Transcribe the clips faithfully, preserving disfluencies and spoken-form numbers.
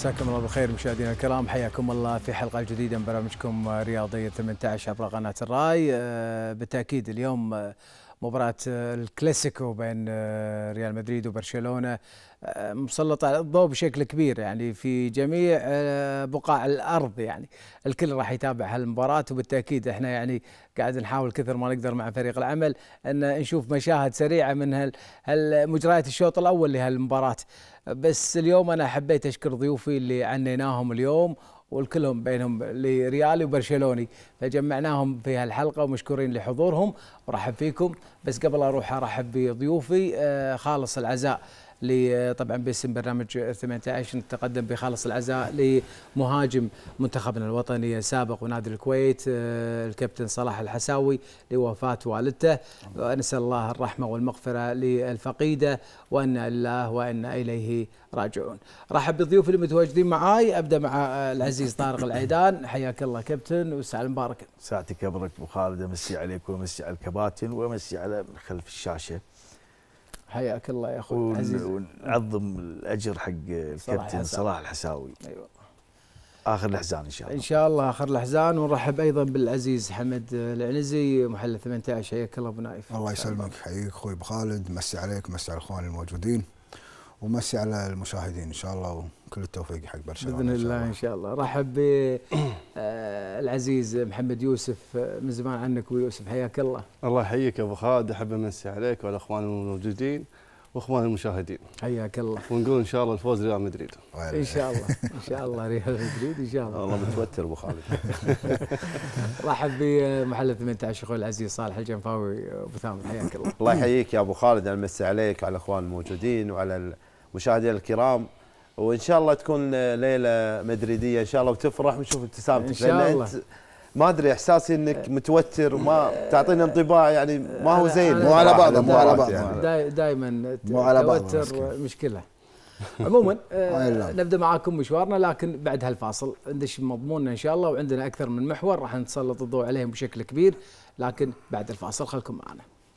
مساكم الله بالخير مشاهدينا الكرام، حياكم الله في حلقة جديدة من برامجكم رياضية ثمانية عشر عبر قناة الراي. بالتأكيد اليوم مباراة الكلاسيكو بين ريال مدريد وبرشلونة مسلطة على الضوء بشكل كبير يعني في جميع بقاع الأرض، يعني الكل راح يتابع هالمباراة، وبالتأكيد احنا يعني قاعد نحاول كثر ما نقدر مع فريق العمل أن نشوف مشاهد سريعة من هالمجريات الشوط الأول لهالمباراة. بس اليوم أنا حبيت أشكر ضيوفي اللي عنيناهم اليوم، والكلهم بينهم لريالي وبرشلوني، فجمعناهم في هالحلقة ومشكورين لحضورهم ورحب فيكم. بس قبل أروح أرحب بضيوفي، خالص العزاء طبعا باسم برنامج ثمانية عشر نتقدم بخالص العزاء لمهاجم منتخبنا الوطني السابق ونادي الكويت الكابتن صلاح الحساوي لوفاة والدته، ونسأل الله الرحمة والمغفرة للفقيدة، وأنا لله وأنا إليه راجعون. رحب بضيوفي اللي متواجدين معاي، أبدأ مع العزيز طارق العيدان. حياك الله كابتن وسعد مبارك. ساعتك ابرك ابو خالد، امسي عليك وامسي على الكباتن وامسي على من خلف الشاشه. حياك الله يا اخوي عزيز، ونعظم الاجر حق الكابتن صلاح الحساوي. ايوه اخر الاحزان ان شاء الله. ان شاء الله اخر الاحزان. ونرحب ايضا بالعزيز حمد العنزي محلل ثمانية عشر. حياك الله ابو نايف. الله يسلمك، حييك اخوي ابو خالد، مسي عليك مسي على الاخوان الموجودين ومسي على المشاهدين ان شاء الله، وكل التوفيق حق برشلونه باذن الله ان شاء الله. رحب بالعزيز محمد يوسف، من زمان عنك ويوسف، حياك الله. الله يحييك يا ابو خالد، احب امسي عليك وعلى اخواننا الموجودين واخوان المشاهدين. حياك الله. ونقول ان شاء الله الفوز ريال مدريد. ان شاء الله ان شاء الله ريال مدريد ان شاء الله. والله متوتر ابو خالد. رحب بمحلل ثمانية عشر اخوي العزيز صالح الجنفاوي ابو ثامر، حياك الله. الله يحييك يا ابو خالد، انا امسي عليك وعلى الاخوان الموجودين وعلى المشاهدين الكرام، وان شاء الله تكون ليله مدريديه ان شاء الله وتفرح ونشوف ابتسامتك، ان شاء الله. ما ادري احساسي انك متوتر وما تعطينا انطباع يعني ما هو زين. مو على بعض مو على بعض يعني. دائما مو على بعض التوتر مشكله. عموما نبدا معاكم مشوارنا، لكن بعد هالفاصل ندش مضموننا ان شاء الله، وعندنا اكثر من محور راح نسلط الضوء عليهم بشكل كبير، لكن بعد الفاصل خلكم معنا.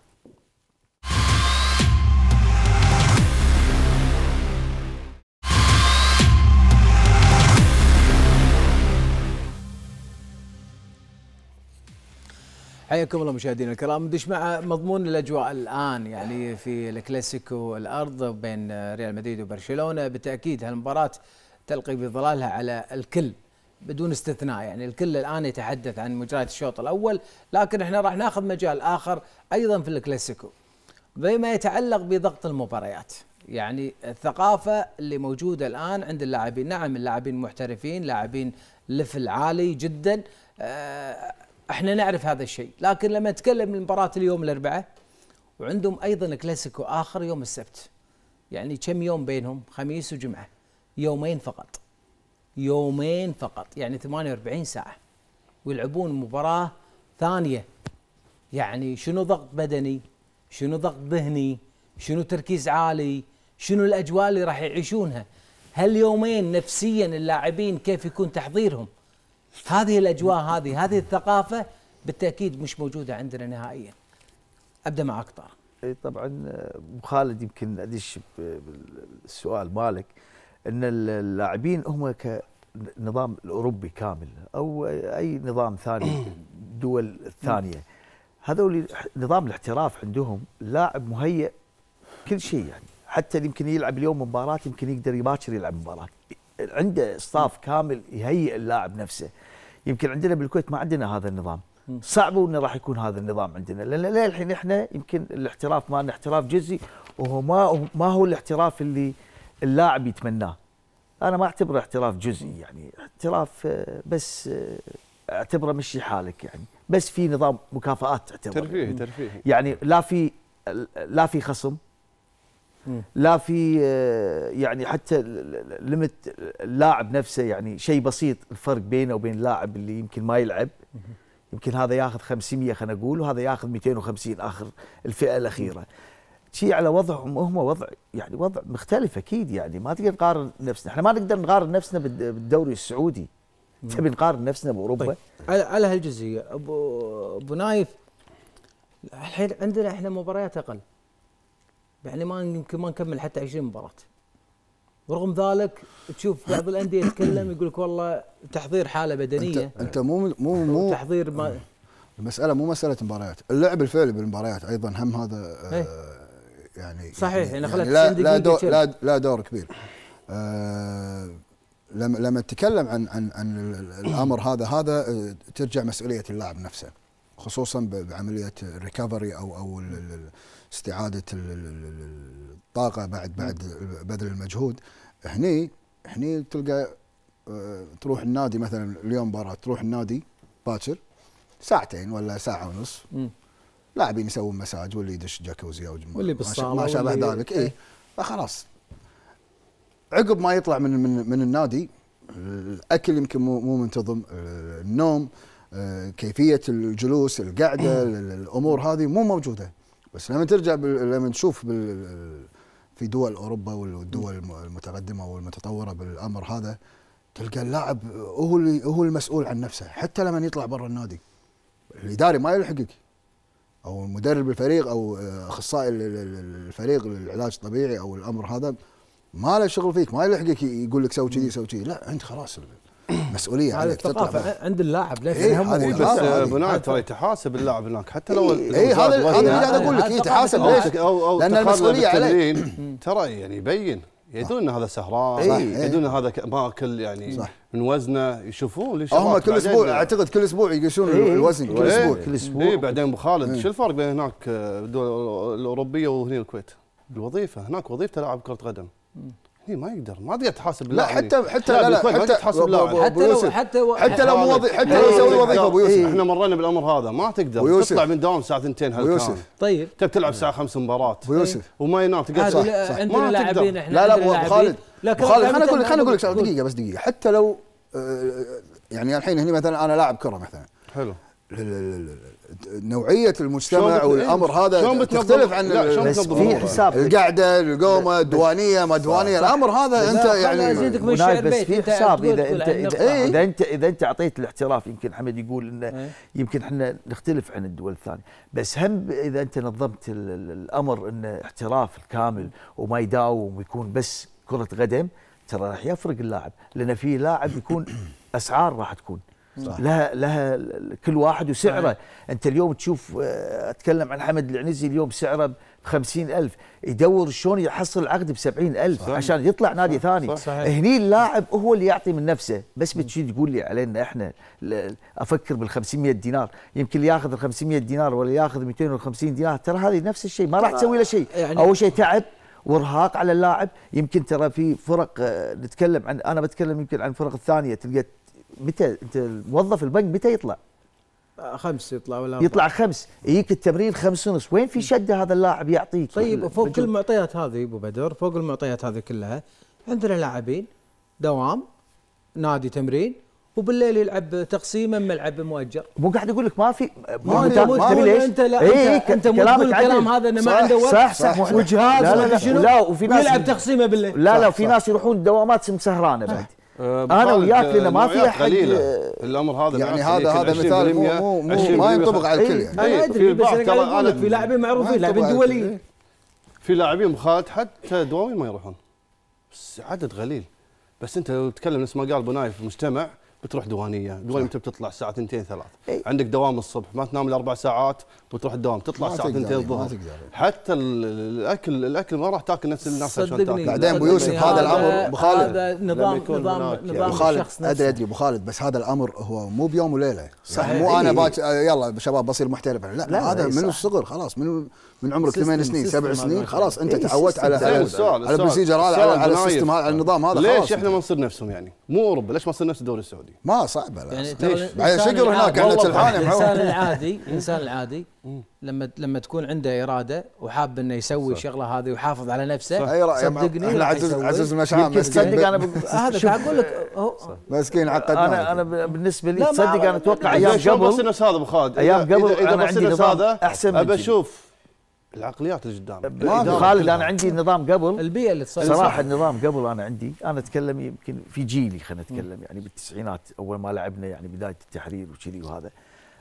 حياكم الله مشاهدينا الكرام. ندش مع مضمون الاجواء الان يعني في الكلاسيكو الارض بين ريال مدريد وبرشلونه. بالتاكيد هالمباراه تلقي بظلالها على الكل بدون استثناء، يعني الكل الان يتحدث عن مجريات الشوط الاول، لكن احنا راح ناخذ مجال اخر ايضا في الكلاسيكو بما يتعلق بضغط المباريات، يعني الثقافه اللي موجوده الان عند اللاعبين. نعم اللاعبين محترفين، لاعبين ليفل عالي جدا، أه احنا نعرف هذا الشيء، لكن لما نتكلم من مباراة اليوم الاربعاء وعندهم ايضا كلاسيكو اخر يوم السبت، يعني كم يوم بينهم؟ خميس وجمعة، يومين فقط، يومين فقط، يعني ثمانية وأربعين ساعة، ويلعبون مباراة ثانية. يعني شنو ضغط بدني؟ شنو ضغط ذهني؟ شنو تركيز عالي؟ شنو الاجواء اللي راح يعيشونها؟ هاليومين نفسيا اللاعبين كيف يكون تحضيرهم؟ هذه الأجواء هذه هذه الثقافة بالتأكيد مش موجودة عندنا نهائيا. أبدأ معك طارق. طبعا أبو خالد يمكن أدش بالسؤال مالك، أن اللاعبين هم كنظام الأوروبي كامل أو أي نظام ثاني دول الثانية، هذول نظام الاحتراف عندهم لاعب مهيئ كل شيء، يعني حتى يمكن يلعب اليوم مباراة يمكن يقدر يباشر يلعب مباراة، عنده ستاف كامل يهيئ اللاعب نفسه. يمكن عندنا بالكويت ما عندنا هذا النظام، صعب انه راح يكون هذا النظام عندنا، لان للحين احنا يمكن الاحتراف مالنا احتراف جزئي، وهو ما ما هو الاحتراف اللي اللاعب يتمناه. انا ما اعتبره احتراف جزئي، يعني احتراف بس اعتبره مشي حالك، يعني بس في نظام مكافآت تعتبر ترفيهي ترفيهي، يعني لا في لا في خصم، لا في يعني حتى ليمت اللاعب نفسه، يعني شيء بسيط الفرق بينه وبين اللاعب اللي يمكن ما يلعب، يمكن هذا ياخذ خمسمية خلينا نقول وهذا ياخذ مئتين وخمسين اخر الفئه الاخيره. شيء على وضعهم هم وضع يعني وضع مختلف اكيد، يعني ما تقدر نقارن نفسنا، احنا ما نقدر نقارن نفسنا بالدوري السعودي، تبي نقارن نفسنا باوروبا؟ طيب على هالجزئيه ابو ابو نايف، الحين عندنا احنا مباريات اقل، يعني ما يمكن ما نكمل حتى عشرين مباراة. ورغم ذلك تشوف بعض الانديه يتكلم يقول لك والله تحضير حاله بدنيه. انت, انت مو مو مو تحضير ما المساله مو مساله مباريات، اللعب الفعلي بالمباريات ايضا هم هذا آه يعني صحيح. يعني, يعني لا لا دور لا, لا دور كبير. آه لما لما تتكلم عن عن عن الامر هذا هذا ترجع مسؤوليه اللاعب نفسه، خصوصا بعمليه الريكفري او او استعاده الطاقه بعد بعد بذل المجهود. هني هني تلقى تروح النادي مثلا اليوم مباراه، تروح النادي باكر ساعتين ولا ساعه ونص، لاعبين يسوون مساج واللي يدش جاكوزي او واللي بالصاله ما شابه ذلك. اي فخلاص عقب ما يطلع من من من النادي الاكل يمكن مو مو منتظم، النوم، كيفيه الجلوس، القعده، الامور هذه مو موجوده. بس لما ترجع لما تشوف في دول اوروبا والدول المتقدمه والمتطوره بالامر هذا، تلقى اللاعب هو اللي هو المسؤول عن نفسه. حتى لما يطلع برا النادي الاداري ما يلحقك، او مدرب الفريق او اخصائي الفريق للعلاج الطبيعي او الامر هذا ما له شغل فيك، ما يلحقك يقول لك سوي كذي سوي كذي، لا انت خلاص المسؤوليه عليك تطلع عند اللاعب. ليش إيه هم بس بناء ترى يتحاسب اللاعب هناك حتى لو اي هذا هذا اللي قاعد اقول لك يتحاسب. ليش؟ لان المسؤوليه عليك ترى يعني يبين يدون ان هذا سهران، إيه يدون ان هذا ماكل يعني صح. من وزنه يشوفون ليش هم كل اسبوع اعتقد كل اسبوع يقيسون إيه الوزن كل إيه اسبوع كل اسبوع. إيه بعدين ابو خالد إيه شو الفرق بين هناك الدول الاوروبيه وهنا الكويت؟ الوظيفه هناك وظيفته لاعب كره قدم، هنا ما يقدر ما تقدر تحاسب لا حتى حتى لا لا حتى تحاسب لاعب حتى لو حتى حتى لو موظف حتى لو يسوي وظيفه ابو يوسف. احنا مرينا بالامر هذا ما تقدر تطلع من دوام الساعه اثنتين هالكلام. طيب تبي تلعب الساعه خمسة مباراه ابو يوسف وما ينام تقدر صح صح عندنا لاعبين احنا لا لا ابو خالد ابو خالد خليني اقول لك خليني اقول لك دقيقه بس دقيقه. حتى لو يعني الحين هنا مثلا انا لاعب كره مثلا حلو نوعيه المجتمع والامر هذا تختلف عن بس في حساب القعده القومه الديوانيه ما ديوانيه الامر هذا انت يعني بس في حساب اذا انت اذا انت اذا انت اعطيت الاحتراف. يمكن حمد يقول انه يمكن احنا نختلف عن الدول الثانيه، بس هم اذا انت نظمت الامر انه احتراف الكامل وما يداوم ويكون بس كره قدم، ترى راح يفرق اللاعب. لان في لاعب يكون اسعار راح تكون صح. لها لها كل واحد وسعره. صحيح. انت اليوم تشوف اتكلم عن حمد العنزي اليوم سعره بخمسين ألف، يدور شلون يحصل العقد بسبعين ألف صحيح. عشان يطلع نادي صح. ثاني صح. هني اللاعب هو اللي يعطي من نفسه. بس بتجي تقول لي علينا احنا افكر بال خمسمية دينار، يمكن اللي ياخذ ال خمسمية دينار ولا ياخذ مئتين وخمسين دينار، ترى هذه نفس الشيء ما راح تسوي له شيء. يعني اول شيء تعب وارهاق على اللاعب. يمكن ترى في فرق نتكلم عن انا بتكلم يمكن عن الفرق الثانيه، تلقى متى انت موظف البنك متى يطلع؟ خمس يطلع ولا يطلع خمس، يجيك التمرين خمس ونص، وين في شده هذا اللاعب يعطيك؟ طيب فوق كل المعطيات هذه ابو بدر، فوق المعطيات هذه كلها عندنا لاعبين دوام نادي تمرين وبالليل يلعب تقسيمه ملعب مؤجر. مو قاعد اقول لك ما في ما انت ليش؟ انت لا ايه انت, انت مو تقول الكلام هذا انه ما عنده وقت صح صح, صح وجهاز لا لا, لا, لا وفي ناس يلعب تقسيمه بالليل. لا لا وفي ناس يروحون دوامات مسهرانه بعد. انا وياك لان ما في احد الامر هذا يعني هذا هذا مثال مو مو ما ينطبق على الكل يعني. انا ادري بس انا اقول لك في لاعبين معروفين لاعبين دوليين، في لاعبين مخالط حتى دوامين ما يروحون، بس عدد قليل. بس انت لو تتكلم نفس ما قال ابو نايف مجتمع بتروح دوانيه، دوانيه متى بتطلع الساعه اثنتين ثلاث، ايه؟ عندك دوام الصبح ما تنام الا اربع ساعات وتروح الدوام تطلع الساعه اثنتين الظهر. حتى الاكل الاكل ما راح تاكل نفس الناس عشان تاكل. بعدين ابو يوسف هذا الامر ابو خالد هذا نظام نظام نظام خالد ادري ادري ابو خالد، بس هذا الامر هو مو بيوم وليله. يعني مو انا باك يلا شباب بصير محترف، لا, لا هذا من الصغر خلاص، من من عمرك ثمان سنين سبع سنين خلاص انت تعودت على على البروسيجر هذا على السيستم هذا على النظام هذا. ليش احنا ما نصير نفسهم يعني؟ مو اوروبا ليش ما نصير نفس الدوري السعودي؟ ما صعبه لا يعني بعدين شقر هناك عندنا سلحانه. الانسان العادي الانسان العادي لما لما تكون عنده اراده وحاب انه يسوي الشغله هذه ويحافظ على نفسه اي راي صدقني احنا عزز عزز المشاعر تصدق انا هذا قاعد اقول لك مسكين عقدنا. انا انا بالنسبه لي تصدق انا اتوقع ايام قبل بس الناس هذا ابو خالد ايام قبل انا عندي نظام احسن من ابى اشوف العقليات اللي قدام. خالد انا عندي نظام قبل البيئه اللي تصير صراحه النظام قبل انا عندي انا اتكلم يمكن في جيلي خلينا نتكلم يعني بالتسعينات اول ما لعبنا يعني بدايه التحرير وكذي وهذا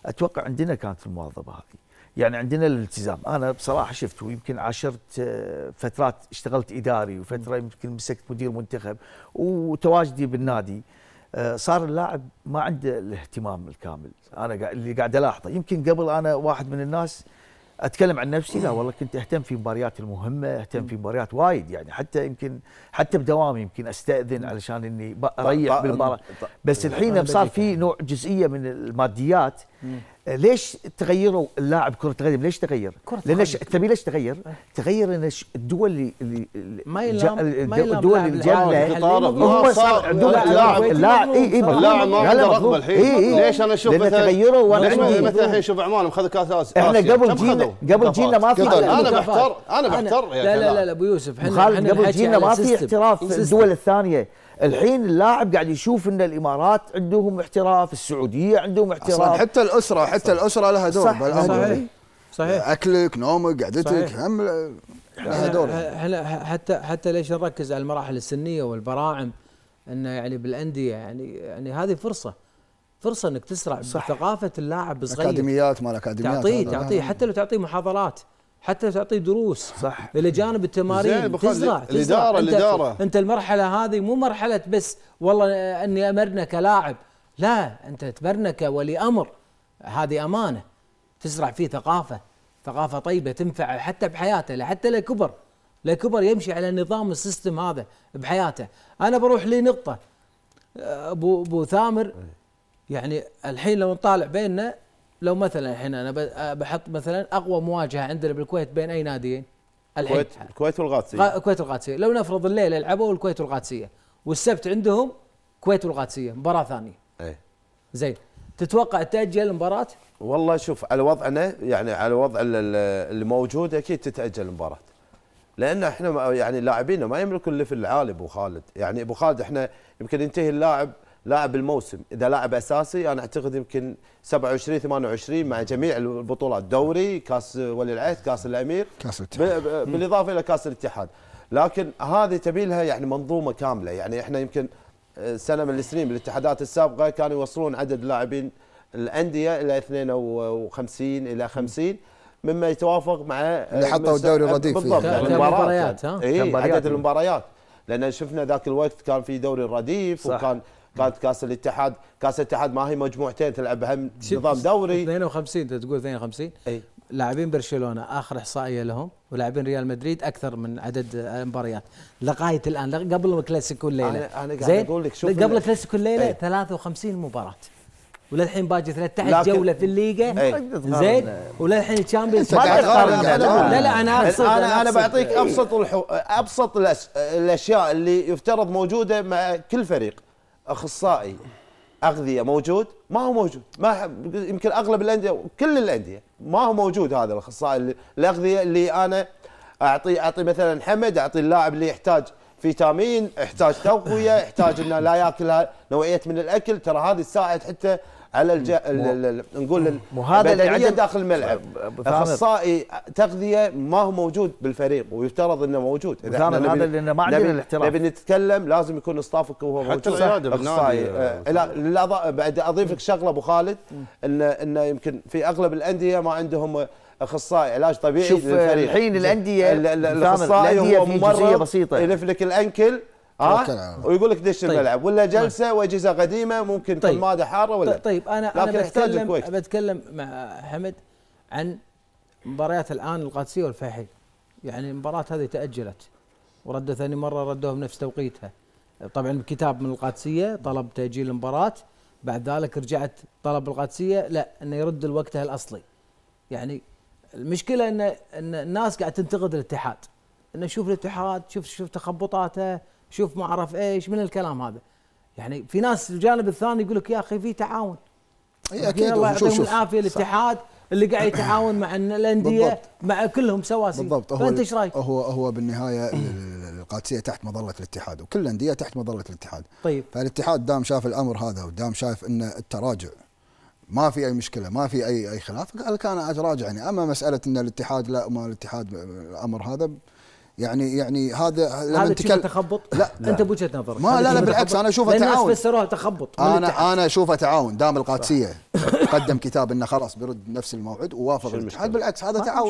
اتوقع عندنا كانت المواظبه هذه، يعني عندنا الالتزام. انا بصراحه شفت، ويمكن عاشرت فترات اشتغلت اداري، وفتره يمكن مسكت مدير منتخب، وتواجدي بالنادي صار اللاعب ما عنده الاهتمام الكامل. انا اللي قاعد الاحظه، يمكن قبل انا واحد من الناس اتكلم عن نفسي، لا والله كنت اهتم في مباريات المهمه، اهتم في مباريات وايد، يعني حتى يمكن حتى بدوامي يمكن استاذن علشان اني اريح بالمباراه. بس الحين صار في نوع جزئيه من الماديات. ليش تغيروا اللاعب كرة القدم؟ ليش تغير؟ لان تبي ليش تغير؟ تغير ان الدول اللي اللي ما يلام الدول اللي الجنه هم صار اللاعب اللاعب اي اي اللاعب ما عنده رغبه الحين. ليش انا اشوف مثلا تغيروا وانا عندي مثلا الحين شوف عمان مخذ كاس اسيا، احنا قبل جينا قبل جينا ما في انا بحتر انا بحتر لا لا لا ابو يوسف احنا قبل جينا ما في احتراف في الدول الثانيه. الحين اللاعب قاعد يشوف ان الامارات عندهم احتراف، السعوديه عندهم احتراف، حتى الاسره حتى الاسره لها دور. صحيح صحيح، اكلك نومك قعدتك هم لها دور. احنا حتى حتى ليش نركز على المراحل السنيه والبراعم؟ انه يعني بالانديه يعني يعني هذه فرصه فرصه انك تسرع بثقافه اللاعب صغير. اكاديميات مال اكاديميات تعطيه تعطيه حتى لو تعطيه محاضرات، حتى لو تعطيه دروس صح الى جانب التمارين. تزرع الاداره الاداره انت المرحله هذه مو مرحله بس والله اني امرنا كلاعب، لا انت تبرنا كولي امر. هذه امانه تزرع فيه ثقافه ثقافه طيبه تنفع حتى بحياته، حتى لكبر لكبر يمشي على نظام السيستم هذا بحياته. انا بروح لي نقطه ابو ابو ثامر، يعني الحين لو نطالع بيننا، لو مثلا الحين انا بحط مثلا اقوى مواجهه عندنا بالكويت بين اي ناديين الحين؟ الكويت الكويت والقادسيه. الكويت والقادسيه. لو نفرض الليله لعبوا الكويت والقادسيه، والسبت عندهم الكويت والقادسيه مباراه ثانيه. اي زين، تتوقع تاجل المباراه؟ والله شوف على وضعنا، يعني على وضع اللي موجود اكيد تتاجل المباراه، لان احنا يعني لاعبينا ما يملكوا الليفل العالي. ابو خالد يعني ابو خالد احنا يمكن ينتهي اللاعب لاعب الموسم اذا لاعب اساسي، انا اعتقد يمكن سبعة وعشرين ثمانية وعشرين مع جميع البطولات، دوري، كاس ولي العهد، كاس الامير، كاس الاتحاد، بالاضافه الى كاس الاتحاد. لكن هذه تبي لها يعني منظومه كامله. يعني احنا يمكن سنه من السنين بالاتحادات السابقه كانوا يوصلون عدد اللاعبين الانديه الى اثنين وخمسين الى خمسين، مما يتوافق مع اللي حطوا الدوري الرديف بالضبط فيه. المباريات. اي عدد المباريات، لان شفنا ذاك الوقت كان في دوري الرديف صح. وكان كانت كاس الاتحاد، كاس الاتحاد ما هي مجموعتين تلعب هم نظام دوري. اثنين وخمسين انت تقول اثنين وخمسين اي لاعبين برشلونه اخر احصائيه لهم، ولاعبين ريال مدريد اكثر من عدد المباريات لغايه الان قبل الكلاسيكو الليله. انا انا قاعد اقول لك شوف قبل الكلاسيكو الليله ثلاثة وخمسين مباراه، وللحين باقي ثلاثة عشر جوله في الليغا. زين، وللحين الشامبيونز. لا لا انا اقصد انا انا بعطيك ابسط ابسط الاشياء اللي يفترض موجوده مع كل فريق. اخصائي اغذيه موجود؟ ما هو موجود. ما يمكن اغلب الانديه، كل الانديه ما هو موجود هذا الاخصائي الاغذيه اللي انا اعطي اعطي مثلا حمد، اعطي اللاعب اللي يحتاج فيتامين، يحتاج تقويه، يحتاج انه لا ياكل نوعيه من الاكل. ترى هذه تساعد حتى على الج... نقول البدنيه داخل الملعب. اخصائي تغذيه ما هو موجود بالفريق، ويفترض انه موجود. اذا احنا نبي هذا اللي ما عندنا الاحتراف، نبي نتكلم لازم يكون ستافك وهو موجود. حتى العياده بالنادي. لا لا بعد اضيف لك شغله ابو خالد، ان انه يمكن في اغلب الانديه ما عندهم اخصائي علاج طبيعي شوف للفريق. الحين الانديه الاخصائي هو ممرض بسيطه يلف لك الانكل ها ويقول لك دش الملعب، طيب. ولا جلسه واجهزه قديمه ممكن طيب. كماده حاره ولا. طيب انا انا بتكلم بتكلم مع حمد عن مباريات الان القادسيه والفيحيء. يعني المباراه هذه تاجلت وردوا ثاني مره ردوها بنفس توقيتها. طبعا كتاب من القادسيه طلب تاجيل المباراه، بعد ذلك رجعت طلب القادسيه لا انه يرد لوقتها الاصلي. يعني المشكله ان ان الناس قاعد تنتقد الاتحاد، انه شوف الاتحاد، شوف شوف تخبطاته، شوف ما اعرف ايش من الكلام هذا. يعني في ناس الجانب الثاني يقول لك يا اخي في تعاون. اي اكيد. الله يعطيهم العافيه الاتحاد اللي قاعد يتعاون مع الانديه مع كلهم سواسي. بالضبط. فانت ايش رايك؟ هو هو بالنهايه القادسيه تحت مظله الاتحاد، وكل الانديه تحت مظله الاتحاد. طيب فالاتحاد دام شاف الامر هذا ودام شايف ان التراجع ما في اي مشكله، ما في اي اي خلاف، قال كان اتراجع. يعني اما مساله ان الاتحاد لا، ما الاتحاد الامر هذا يعني يعني هذا لما هذا نتكلم تخبط؟ لا انت بوجهه نظرك ما لا لا بالعكس انا اشوفه تعاون. الناس فسروها تخبط. انا انا اشوفه تعاون دام القادسيه قدم كتاب انه خلاص بيرد نفس الموعد ووافق الاتحاد، بالعكس هذا تعاون.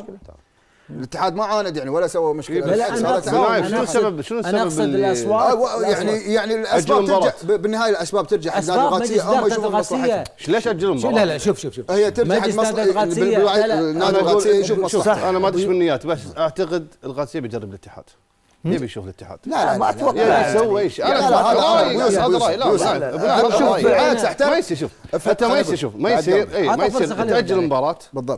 الاتحاد ما عاند يعني ولا سوى مشكله، بالعكس هذا تعاون. شنو السبب شنو السبب انا اقصد الاصوات يعني يعني الاسباب ترجع بالنهايه الاسباب ترجع حق نادي القادسيه او يشوفون مصلحته. ليش اجل المباراه؟ لا لا شوف شوف شوف هي ترجع حق مصلحه نادي القادسيه يشوف مصلحته. انا ما ادري بالنيات بس اعتقد القادسيه بيجرب الاتحاد، يبي يشوف الاتحاد. لا لا ما اتوقع يسوي ايش؟ انا لا هذا هذا راي لا شوف بالعكس احترم ما يصير. شوف حتى ما يصير. شوف ما يصير اي ما يصير تاجل المباراه بالضبط،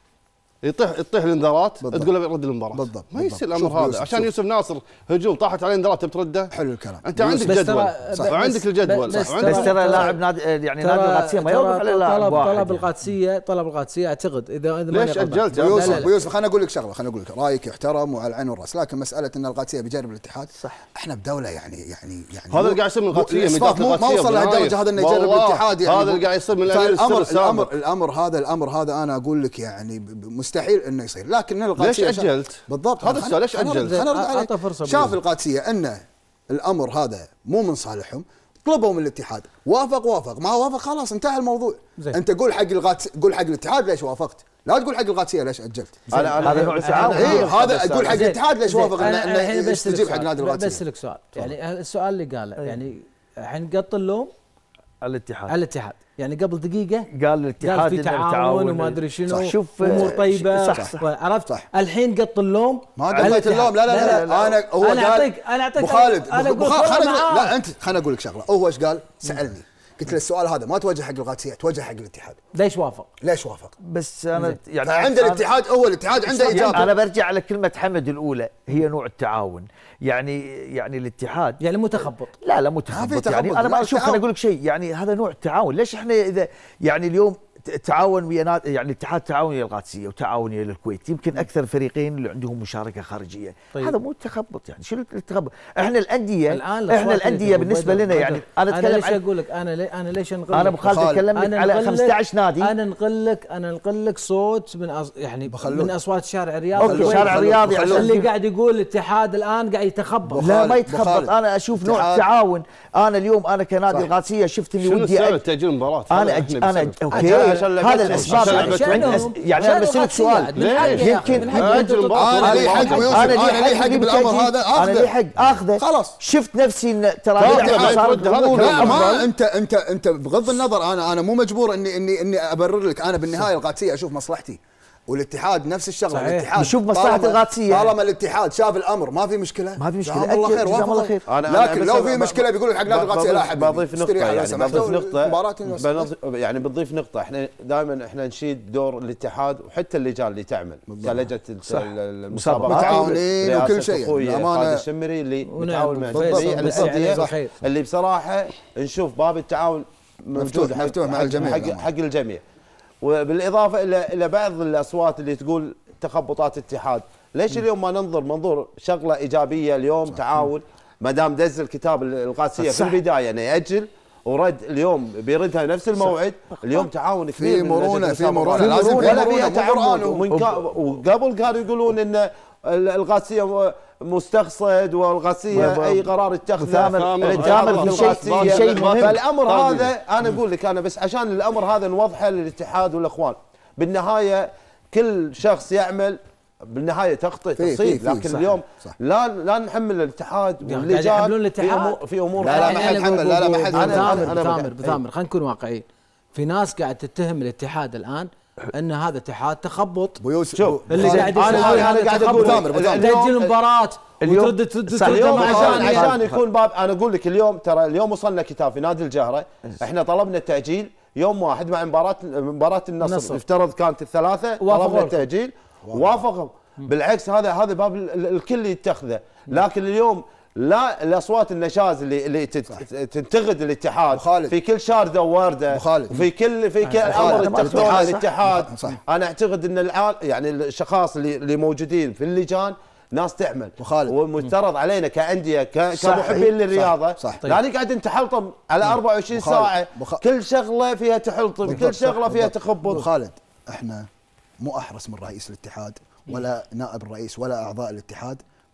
يطيح يطيح الانذارات تقول له رد المباراه بالضبط. ما يصير الامر هذا عشان يوسف ناصر هجوم طاحت عليه انذارات بترده. حلو الكلام. انت عندك جدول وعندك الجدول بس ترى لاعب نادي يعني نادي القادسيه ما يوقف على لاعب واحد. طلب القادسيه طلب القادسيه اعتقد اذا ليش اجلت يا يوسف؟ يوسف خليني اقول لك شغله، خليني اقول لك رايك يحترم وعلى العين والراس، لكن مساله ان القادسيه بيجرب الاتحاد صح. احنا بدوله يعني يعني يعني هذا اللي قاعد يصير من القادسيه ما وصل لهالدرجه هذا انه يجرب الاتحاد يعني. هذا اللي قاعد يصير من الامر الامر الامر هذا الامر هذا انا اقول لك يعني مستحيل انه يصير. لكن ليش اجلت؟ بالضبط هذا السؤال ليش اجلت؟ اعطى فرصه. شاف القادسيه ان الامر هذا مو من صالحهم، طلبوا من الاتحاد، وافق وافق، ما وافق خلاص انتهى الموضوع. زي. انت قول حق القادسيه، قول حق الاتحاد ليش وافقت، لا تقول حق القادسيه ليش اجلت. هذا نوع تعاون. اي هذا اقول حق الاتحاد ليش وافق انه يستجيب حق نادي القادسيه. بس لك سؤال يعني السؤال اللي قاله يعني الحين قط اللوم الاتحاد على الاتحاد يعني قبل دقيقه قال الاتحاد في تعاون وما ادري شنو شوف امور طيبه صح صح عرفت صح. الحين قط اللوم ما قطيت اللوم لا لا لا, لا, لا انا هو انا اعطيك انا اعطيك ابو خالد انا اقول لا انت خليني اقول لك شغله. هو ايش قال؟ سالني قلت له السؤال هذا ما توجه حق القادسيه توجه حق الاتحاد. ليش وافق؟ ليش وافق؟ بس انا يعني عند الاتحاد هو الاتحاد عنده اجابه. انا برجع على كلمه حمد الاولى هي نوع التعاون يعني يعني الاتحاد يعني متخبط. لا لا متخبط يعني انا ما اشوف. انا اقول لك شيء يعني هذا نوع التعاون. ليش احنا اذا يعني اليوم تعاون ويا يعني الاتحاد تعاون ويا القادسيه وتعاون ويا الكويت يمكن اكثر الفريقين اللي عندهم مشاركه خارجيه. طيب. هذا مو تخبط يعني شنو التخبط؟ احنا الانديه احنا الانديه بالنسبه لنا يعني انا اتكلم عن اقول لك انا لي انا ليش انقل انا ابو خالد اتكلم لك على خمسة عشر نادي. انا انقل لك انا انقل لك صوت من أص... يعني بخلوك. من اصوات الشارع الرياضي. الشارع الرياضي اللي قاعد يقول الاتحاد الان قاعد يتخبط. لا ما يتخبط. انا اشوف نوع تعاون. انا اليوم انا كنادي القادسيه شفت اني ودي شنو تاجيل المباراه. انا انا اوكي هذا الاسباب يعني انا بسالك سؤال يمكن انا لي حق انا لي حق بالامر هذا انا لي حق اخذه خلاص. شفت نفسي ترى ما انت انت انت بغض النظر انا انا مو مجبور اني اني اني ابرر لك. انا بالنهايه القادسيه اشوف مصلحتي والاتحاد نفس الشغله. الاتحاد يشوف مصلحه القادسيه. طالما الاتحاد شاف الامر ما في مشكله ما في مشكله جزاهم الله خير جزاهم الله خير. لكن لو في مشكله بيقول لك حق نادي القادسيه لا حبيبي بضيف نقطه يعني بضيف نقطه يعني بنضيف نقطه. احنا دائما احنا نشيد دور الاتحاد وحتى اللجان اللي تعمل كلجنه المسابقات متعاونين وكل شيء امانه الشمري اللي متعاون مع الانديه اللي بصراحه نشوف باب التعاون موجود مفتوح مع الجميع حق الجميع. وبالاضافه الى الى بعض الاصوات اللي تقول تخبطات اتحاد. ليش اليوم ما ننظر منظور شغله ايجابيه اليوم؟ صح. تعاون ما دام دز الكتاب القادسيه في البدايه انه ياجل ورد اليوم بيردها نفس الموعد. اليوم تعاون كبير في مرونه في مرونه لازم ولا فيها تعاون. وقبل كانوا يقولون ان القادسيه مستقصد والقادسيه اي قرار اتخذه الاتحاد في شيء مهم. فالامر هذا انا اقول لك انا بس عشان الامر هذا نوضحه للاتحاد والاخوان. بالنهايه كل شخص يعمل بالنهايه تخطئ تصيب. لكن صح اليوم صح لا لا نحمل الاتحاد واللجان في امور في امور لا لا ما حد حمل لا لا ما حد. انا انا ثامر بثامر خلينا نكون واقعيين. في ناس قاعد تتهم الاتحاد الان ان هذا اتحاد تخبط. شوف اللي قاعد انا انا قاعد اقول تاجيل المباراه وترد ترد عشان عشان يكون باب. انا اقول لك اليوم ترى اليوم وصلنا كتاب في نادي الجهره. احنا طلبنا التاجيل يوم واحد مع مباراه مباراه النصر يفترض كانت الثلاثه. طلبنا التاجيل وافقوا. بالعكس هذا هذا باب الكل يتخذه. لكن اليوم لا الاصوات النشاز اللي اللي تنتقد الاتحاد في كل شارده ووارده في كل في كل امر يتخذونه الاتحاد. انا اعتقد ان الان يعني الاشخاص اللي اللي موجودين في اللجان ناس تعمل ومفترض علينا كانديه كمحبين للرياضه لا نقعد نتحلطم على أربعة وعشرين ساعه. كل شغله فيها تحلطم كل شغله فيها تخبط. خالد احنا مو احرص من رئيس الاتحاد ولا نائب الرئيس ولا اعضاء الاتحاد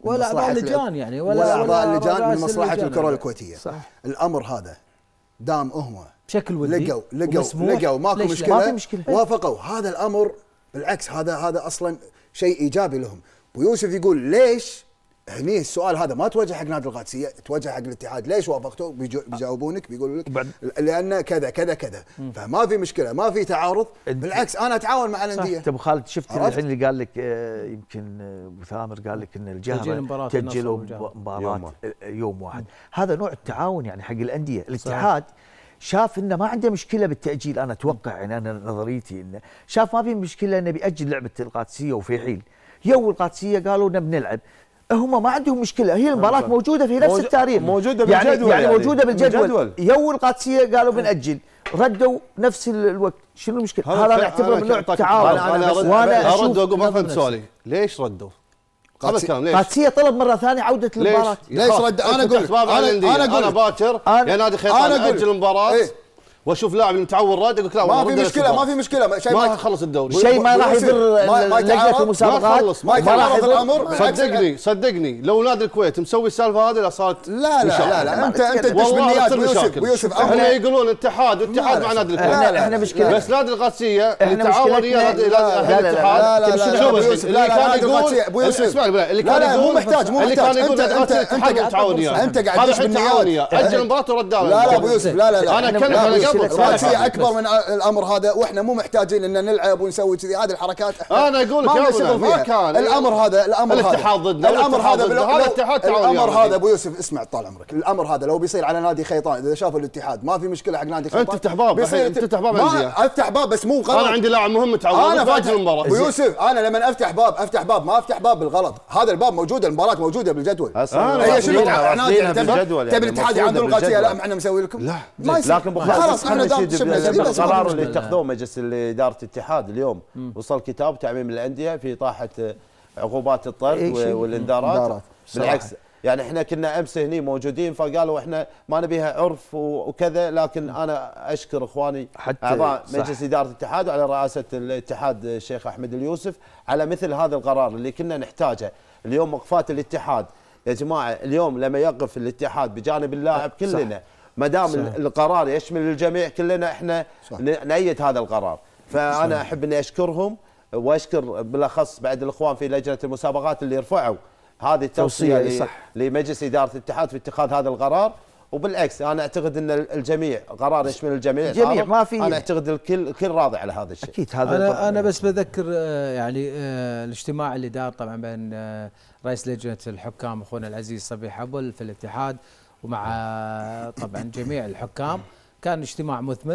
ولا اعضاء اللجان يعني ولا ولا اعضاء اللجان من رؤساء مصلحه اللجان. الكره الكويتيه. صح. الامر هذا دام هم بشكل ودي لقوا لقوا ومسموح، لقوا ماكو ليش لا؟ مشكله ما في مشكلة. وافقوا. هذا الامر بالعكس هذا هذا اصلا شيء ايجابي لهم. ابو يوسف يقول ليش هني السؤال هذا ما توجه حق نادي القادسيه، توجه حق الاتحاد. ليش وافقتوا؟ بيجو- بيجاوبونك بيقولوا لك بعد- لان كذا كذا كذا. فما في مشكله، ما في تعارض، بالعكس انا اتعاون مع الانديه. انت ابو خالد شفت عرفت؟ الحين اللي قال لك آه، يمكن آه، ابو ثامر قال لك ان تأجيل الجهه مباراة تاجلوا النصر والجهة. مباراه يوم واحد. آه، يوم واحد. هذا نوع التعاون يعني حق الانديه. الاتحاد شاف انه ما عنده مشكله بالتاجيل. انا اتوقع يعني انا نظريتي انه شاف ما في مشكله انه بياجل لعبه القادسيه وفيحيل. يو القادسيه قالوا نبي نلعب، هم ما عندهم مشكله، هي المباراه موجوده في نفس موجو- التاريخ، موجودة يعني بالجدول يعني يعني. موجوده بالجدول. بالجدول. يو القادسيه قالوا بنأجل، ردوا نفس الوقت. شنو المشكله؟ هذا هذا ك- نعتبره أنا من نوع ك- التعاون. انا انا بس- ارد وأنا ارد أشوف واقول ما نظر فهمت نفسي. سؤالي. ليش ردوا؟ هذا قادسي- الكلام ليش؟ قادسيه طلب مره ثانيه عوده ليش؟ المباراه. ليش خلاص، رد؟ أنا أنت أقول لك. فتحت باب على أنا- الأندية. أنا أقول انا لك. باكر أنا- يا نادي أنا خيطان أقول اجل لك. المباراه إيه. واشوف لاعب المتعور راد اقول لك لا ما والله في ردنا مشكله، ما الأسبوع. في مشكله شيء ما خلص الدوري. شيء ما راح يوسف، يضر ما- ما لجنه يتعارض، المسابقات، ما يخلص، ما يتعارض راح يضر. الأمر. بالعكس. صدقني صدقني لو نادي الكويت مسوي السالفه هذه لا صارت لا لا لا, لا. انت انت تدش والله بالنيات تصير ابو يوسف مشاكل. ابو يوسف احنا أمر- يقولون اتحاد واتحاد لا، مع لا، نادي لا، الكويت. احنا لا، احنا لا، مشكله بس نادي القادسيه احنا يتعاون مشكلتنا- ويا نادي لا، لا، لا، الاتحاد. لا لا تمشي لا شوف ابو بس يوسف اللي لا كان لا يقول يقول ابو يوسف اسمع لي اللي لا كان لا مو يقول محتاج مو اللي كان محتاج يقول انت انت الاتحاد انت متعاون وياه. انت قاعد هذا تدش الحين بالنيات. تعاون وياه اجل المباراه ورد على لا لا ابو المباراة. يوسف لا لا لا أنا إحنا- أتكلم لا، على أبو يوسف، قبل. القادسية اكبر من الامر هذا، واحنا مو محتاجين ان نلعب ونسوي كذي. هذه الحركات إحنا أنا أقول لك ما يا نشتغل أبو نايف، ما فيها. كان. الامر هذا الامر هذا الاتحاد ضدنا الامر والاتحاد هذا ضده. لو- هذا لو- الاتحاد تعاون الامر وياه. هذا ابو يوسف اسمع طال عمرك. الامر هذا لو بيصير على نادي خيطان، اذا شافوا الاتحاد ما في مشكله حق نادي خيطان. تفتح باب بيصير الحين، تفتح باب ما أندية. افتح باب بس مو غلط. انا عندي لاعب مهم متعور انا باجل فاتح المباراه. ابو يوسف، انا لما افتح باب افتح باب ما افتح باب بالغلط. هذا الباب موجود، المباراه موجوده بالجدول. أصلاً هي شنو واصلينها- نادي واصلينها تبي بالجدول تبي يعني، الاتحاد مفروضة يعدل القادسيه؟ بالجدول. لا احنا مسوي لكم لا، ما يصير. لكن بخلاص خلاص احنا دام شفنا كذي بس ما في القرار مشكلة. اللي اتخذوه مجلس اداره الاتحاد اليوم وصل كتاب تعميم الانديه في طاحه عقوبات الطرد أي شيء. والانذارات. إنذارات. بالعكس يعني احنا كنا امس هني موجودين فقالوا احنا ما نبيها عرف وكذا، لكن انا اشكر اخواني حتى- اعضاء صح. مجلس اداره الاتحاد وعلى رئاسه الاتحاد الشيخ احمد اليوسف على مثل هذا القرار اللي كنا نحتاجه. اليوم وقفات الاتحاد يا جماعه، اليوم لما يقف الاتحاد بجانب اللاعب كلنا ما دام القرار يشمل الجميع كلنا احنا صح. ن- نأيد هذا القرار. فانا احب اني اشكرهم واشكر بالاخص بعد الاخوان في لجنه المسابقات اللي رفعوا هذه التوصيه توصية، ل- صح. لمجلس اداره الاتحاد في اتخاذ هذا القرار. وبالعكس انا اعتقد ان الجميع قرار يشمل الجميع. الجميع، صاروا. ما في- انا اعتقد الكل الكل راضي على هذا الشيء. اكيد هذا انا طبعاً. انا بس بذكر آه، يعني آه، الاجتماع اللي دار طبعا بين آه، رئيس لجنه الحكام اخونا العزيز صبيح ابل في الاتحاد ومع آه، طبعا جميع الحكام. كان اجتماع مثمر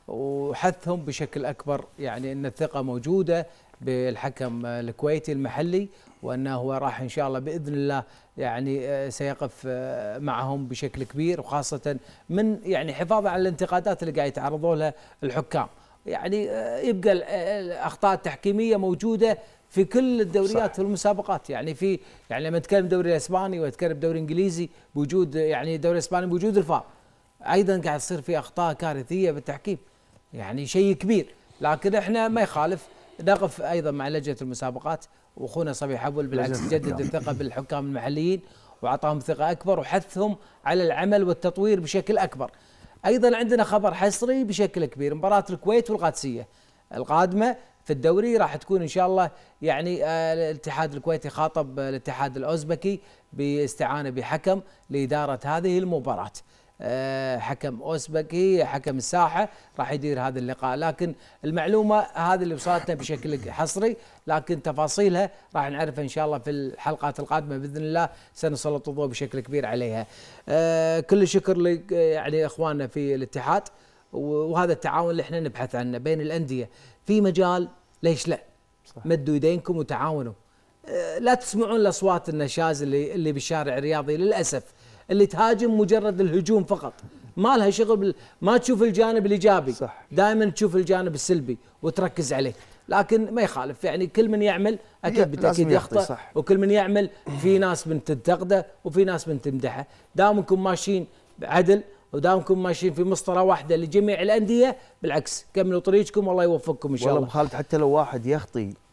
وحثهم بشكل اكبر يعني ان الثقه موجوده بالحكم آه، الكويتي المحلي، وانه هو راح ان شاء الله باذن الله يعني آه، سيقف آه، معهم بشكل كبير، وخاصه من يعني حفاظا على الانتقادات اللي قاعد يتعرضوا لها الحكام. يعني آه، يبقى ال- آه، الاخطاء التحكيميه موجوده في كل الدوريات والمسابقات. يعني في يعني لما نتكلم الدوري الاسباني ونتكلم الدوري الانجليزي بوجود يعني الدوري الاسباني بوجود الفار، ايضا قاعد تصير في اخطاء كارثيه بالتحكيم، يعني شيء كبير. لكن احنا ما يخالف نقف ايضا مع لجنه المسابقات واخونا صبيح ابو بالعكس جدد الثقه بالحكام المحليين واعطاهم ثقه اكبر وحثهم على العمل والتطوير بشكل اكبر. ايضا عندنا خبر حصري بشكل كبير، مباراه الكويت والقادسيه القادمه في الدوري راح تكون ان شاء الله يعني آه، الاتحاد الكويتي خاطب آه، الاتحاد الاوزبكي باستعانه بحكم لاداره هذه المباراه. آه، حكم اوزبكي حكم الساحه راح يدير هذا اللقاء. لكن المعلومه هذه اللي وصلتنا بشكل حصري، لكن تفاصيلها راح نعرفها ان شاء الله في الحلقات القادمه باذن الله، سنسلط الضوء بشكل كبير عليها. آه، كل الشكر ل يعني اخواننا في الاتحاد، وهذا التعاون اللي احنا نبحث عنه بين الانديه في مجال، ليش لا؟ صح. مدوا ايدينكم وتعاونوا. آه، لا تسمعون الاصوات النشاز اللي اللي بالشارع الرياضي للاسف، اللي تهاجم مجرد الهجوم فقط، ما لها شغل بال... ما تشوف الجانب الايجابي، صح. دائما تشوف الجانب السلبي وتركز عليه. لكن ما يخالف يعني كل من يعمل اكيد بالتاكيد يخطئ، يخطئ، صح. وكل من يعمل في ناس من تنتقده وفي ناس من تمدحه. دامكم ماشيين بعدل ودامكم ماشيين في مسطره واحده لجميع الانديه، بالعكس كملوا طريقكم والله يوفقكم ان شاء والله الله. ابو خالد حتى لو واحد يخطي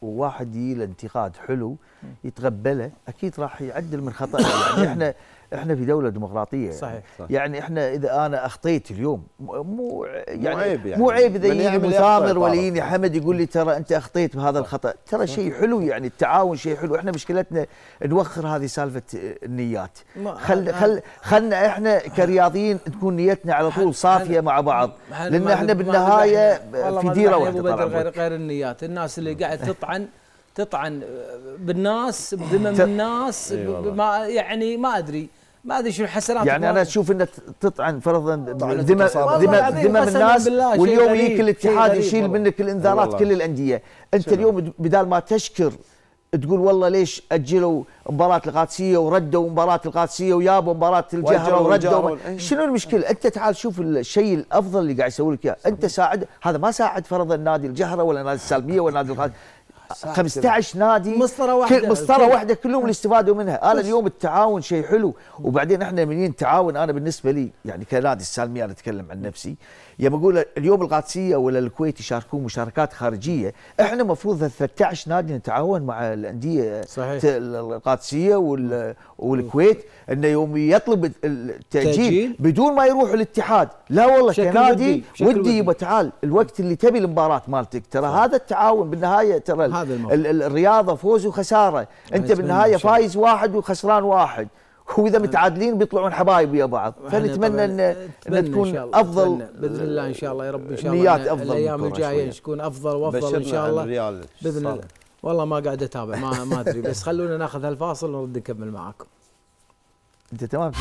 وواحد يجي له انتقاد حلو يتقبله اكيد راح يعدل من خطأه. يعني احنا احنا في دوله ديمقراطيه يعني. صحيح. يعني احنا اذا انا اخطيت اليوم مو يعني مو عيب يعني. مو عيب اذا من يجيني يعمل مثامر يخطئ ولا طارق. يجيني حمد يقول لي ترى انت اخطيت بهذا الخطا، ترى شيء حلو يعني التعاون شيء حلو. احنا مشكلتنا نوخر هذه سالفه النيات. ما- خل خل خلنا احنا كرياضيين تكون نيتنا على طول صافيه مع بعض، لان احنا بالنهايه في ديره واحده. غير طال غير النيات، الناس اللي قاعد تطعن تطعن بالناس بذمم الناس ما يعني ما ادري ما ادري شو الحسنات. يعني انا اشوف انك تطعن فرضا طعنت ذمم التصابر. ذمم والله العظيم ذمم قسماً الناس، بالله شيء واليوم غريب، يجيك الاتحاد شيء غريب يشيل والله. منك الانذارات والله. كل الانديه. انت اليوم بدال ما تشكر تقول والله ليش اجلوا مباراه القادسيه وردوا مباراه القادسيه ويابوا مباراه الجهره وأجلوا وردوا، الجهرة. شنو المشكله؟ انت تعال شوف الشيء الافضل اللي قاعد يسوي لك اياه، انت ساعد. هذا ما ساعد فرضا نادي الجهره ولا نادي السالميه ولا نادي القادسيه، خمسة عشر نادي مسطرة واحدة. كل مسطره واحده كلهم اللي استفادوا منها. انا اليوم التعاون شيء حلو، وبعدين احنا من نتعاون. انا بالنسبه لي يعني كنادي السالميه انا اتكلم عن نفسي، يوم اقول اليوم القادسيه ولا الكويت يشاركون مشاركات خارجيه، احنا المفروض ثلاثة عشر نادي نتعاون مع الانديه صحيح. القادسيه وال- والكويت، انه يوم يطلب التاجيل تأجيل؟ بدون ما يروح الاتحاد، لا والله بشكل كنادي ودي، بشكل ودي ودي. يبا تعال الوقت اللي تبي المباراه مالتك. ترى هذا التعاون بالنهايه، ترى ال- هذا المفروض. ال- ال- الرياضه فوز وخساره، انت أتمنى بالنهايه إن شاء الله. فايز واحد وخسران واحد، واذا متعادلين بيطلعون حبايب ويا بعض. فنتمنى ان ان نتمنى تكون إن شاء الله. افضل نتمنى باذن الله ان شاء الله يا رب ان شاء الله نيات إن أفضل الايام بالكرة الجايه شوية. تكون افضل وافضل ان بشرنا شاء على الله الريال باذن الله. صالح. والله ما قاعد اتابع ما ما ادري بس خلونا ناخذ هالفاصل ونرد نكمل معاكم. انت تمام.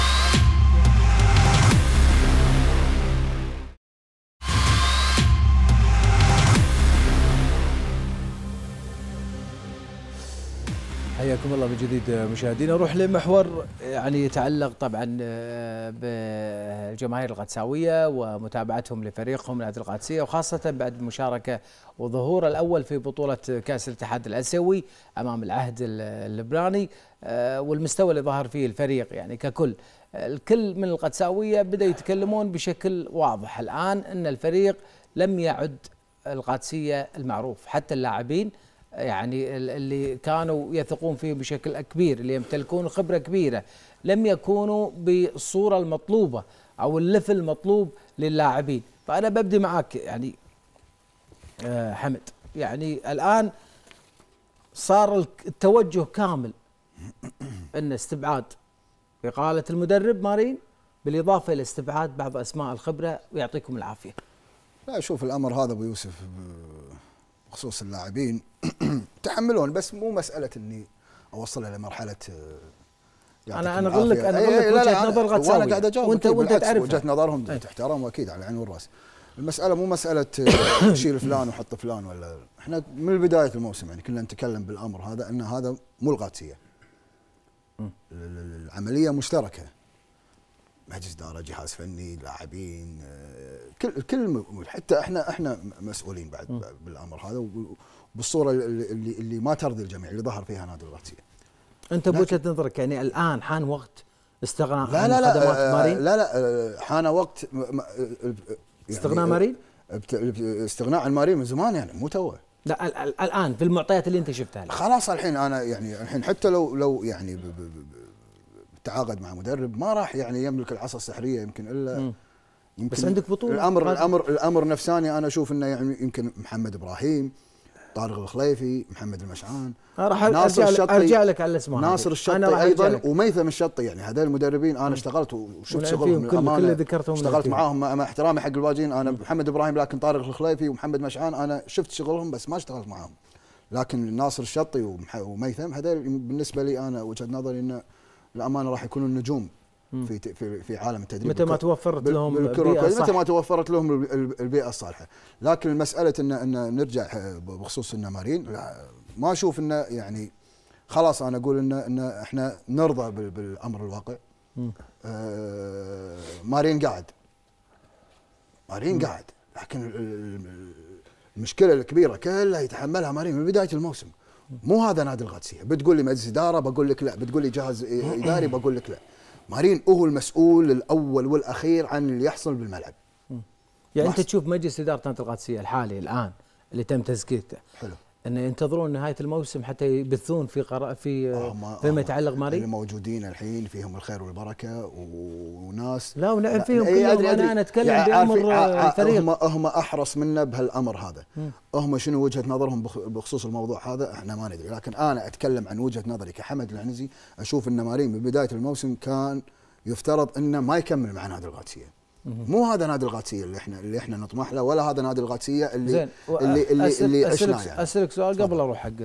حياكم الله من جديد مشاهدينا. نروح لمحور يعني يتعلق طبعا بالجماهير القادساويه ومتابعتهم لفريقهم نادي القادسيه، وخاصه بعد المشاركه وظهور الاول في بطوله كاس الاتحاد الاسيوي امام العهد اللبناني، والمستوى اللي ظهر فيه الفريق يعني ككل. الكل من القادساويه بدا يتكلمون بشكل واضح الان ان الفريق لم يعد القادسيه المعروف، حتى اللاعبين يعني اللي كانوا يثقون فيه بشكل كبير، اللي يمتلكون خبرة كبيرة، لم يكونوا بالصورة المطلوبة أو الليفل المطلوب للاعبين. فأنا ببدي معك يعني آه حمد، يعني الآن صار التوجه كامل أن استبعاد إقالة المدرب مارين بالإضافة إلى استبعاد بعض أسماء الخبرة، ويعطيكم العافية. لا شوف الامر هذا ابو يوسف بخصوص اللاعبين تحملون، بس مو مساله اني اوصلها لمرحله انا انا اقول لك انا اقول لك وجهه نظر قادساوي، وانا قاعد اجاوب وانت وانت تعرف وجهه نظرهم تحترم واكيد على العين والراس. المساله مو مساله شيل فلان وحط فلان، ولا احنا من بدايه الموسم يعني كنا نتكلم بالامر هذا ان هذا مو القادسيه، العمليه مشتركه، مجلس اداره، جهاز فني، لاعبين، كل كل حتى احنا احنا مسؤولين بعد م. بالامر هذا، وبالصوره اللي اللي ما ترضي الجميع اللي ظهر فيها نادي القادسيه. انت بوجهه نظرك يعني الان حان وقت استغناء لا عن لا لا خدمات آه مارين؟ لا لا حان وقت يعني استغناء مارين؟ استغناء عن مارين من زمان يعني مو توه. لا الان في المعطيات اللي انت شفتها خلاص الحين انا يعني الحين حتى لو لو يعني تعاقد مع مدرب ما راح يعني يملك العصا السحريه يمكن الا م. يمكن بس عندك بطوله. الامر الامر الامر نفساني انا اشوف انه يعني يمكن محمد ابراهيم، طارق الخليفي، محمد المشعان، راح ارجع لك ارجع لك على الاسماء، ناصر الشطي ايضا وميثم الشطي، يعني هذول المدربين انا اشتغلت وشفت شغلهم كل كل ذكرتهم اشتغلت معاهم مع احترامي حق الباجين. انا محمد ابراهيم لكن طارق الخليفي ومحمد مشعان انا شفت شغلهم بس ما اشتغلت معاهم، لكن ناصر الشطي وميثم هذول بالنسبه لي انا وجهه نظري انه الامانه راح يكونوا النجوم في في في عالم التدريب متى ما توفرت لهم البيئه متى ما توفرت لهم البيئه الصالحه. لكن مساله ان ان نرجع بخصوص ان مارين ما اشوف انه يعني خلاص انا اقول ان ان احنا نرضى بالامر الواقع. آه مارين قاعد مارين قاعد لكن المشكله الكبيره كلها يتحملها مارين من بدايه الموسم. مو هذا نادي القادسيه، بتقول لي مجلس اداره بقول لك لا، بتقول لي جهاز اداري بقول لك لا. مارين هو المسؤول الاول والاخير عن اللي يحصل بالملعب. يعني انت تشوف مجلس اداره نادي القادسيه الحالي الان اللي تم تزكيته حلو، ان ينتظرون نهايه الموسم حتى يبثون في قرار في فيما يتعلق ماري؟ الموجودين الحين فيهم الخير والبركه وناس لا ونعم فيهم كلهم. انا انا اتكلم يعني بامر الفريق. هم هم احرص منا بهالامر هذا. م. هم شنو وجهه نظرهم بخصوص الموضوع هذا احنا ما ندري، لكن انا اتكلم عن وجهه نظري كحمد العنزي. اشوف ان ماري من بدايه الموسم كان يفترض انه ما يكمل مع نادي القادسيه. مو هذا نادي القادسيه اللي احنا اللي احنا نطمح له، ولا هذا نادي القادسيه اللي زين. اللي اللي, أسأل اللي عشناه يعني. اسالك سؤال قبل اروح حق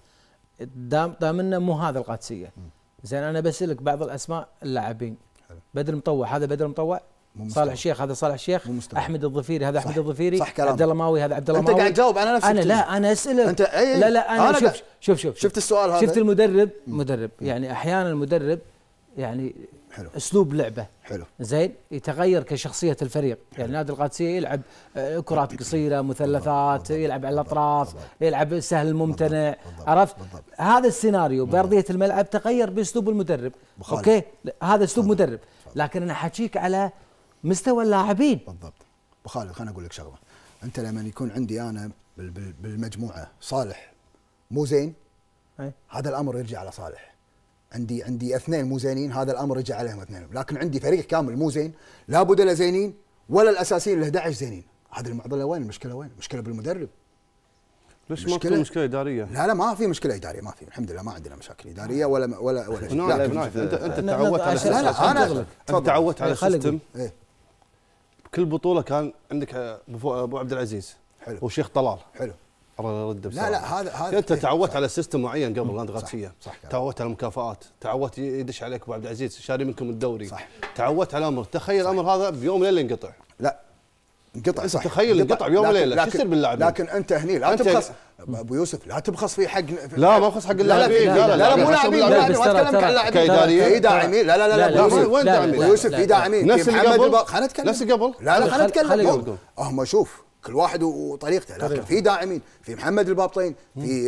دام دام انه مو هذا القادسيه. زين انا بسالك بعض الاسماء اللاعبين. بدر مطوع هذا بدر مطوع، صالح الشيخ هذا صالح الشيخ، احمد الظفيري هذا احمد الظفيري، عبد الله ماوي هذا عبد الله ماوي. انت قاعد تجاوب على نفسك. انا لا انا اسالك انت أي لا لا انا, أنا شوف, شوف شوف شفت السؤال هذا، شفت المدرب مدرب يعني احيانا المدرب يعني حلو. اسلوب لعبه حلو زين يتغير كشخصيه الفريق. يعني نادي القادسيه يلعب كرات قصيره مثلثات، يلعب على الاطراف، يلعب سهل الممتنع. عرفت هذا السيناريو بارضيه الملعب تغير باسلوب المدرب. بخالف. اوكي هذا اسلوب بخالف. مدرب، لكن انا حاجيك على مستوى اللاعبين. بالضبط. ابو خالد خليني اقول لك شغله، انت لما يكون عندي انا بالمجموعه صالح مو زين، أي. هذا الامر يرجع على صالح. عندي عندي اثنين مو زينين، هذا الامر يرجع عليهم اثنين، لكن عندي فريق كامل مو زين، لا بد لا زينين ولا الاساسيين ال احد عشر زينين. هذه المعضله وين؟ المشكله وين؟ المشكله بالمدرب. ليش ما تكون مشكله اداريه؟ لا لا ما في مشكله اداريه، ما في، الحمد لله ما عندنا مشاكل اداريه ولا ولا ولا شيء. لا انت انت تعودت على لا لا انا انت تعودت على سيستم. ايه كل بطوله كان عندك ابو عبد العزيز حلو وشيخ طلال حلو رد لا لا هذا هذا انت تعودت على سيستم معين قبل نادي القادسيه، صح, صح تعودت على المكافآت، تعودت يدش عليك ابو عبد العزيز شاري منكم الدوري، صح. تعودت على امر، تخيل الامر هذا بيوم وليله ينقطع. لا انقطع صح، تخيل انقطع بيوم وليله، شو يصير باللاعبين؟ لكن انت هني لا تبخس ابو يوسف، لا تبخس في حق لا ما بخس حق اللاعبين. لا لا لا مو لاعبين، ما اتكلم عن لاعبين كاداريين في داعمين. لا لا لا وين داعمين؟ يوسف في داعمين نفس اللي قبل، خلينا نتكلم نفس قبل. لا لا خلينا نتكلم. هم شوف كل واحد وطريقته، لكن في داعمين، في محمد البابطين، في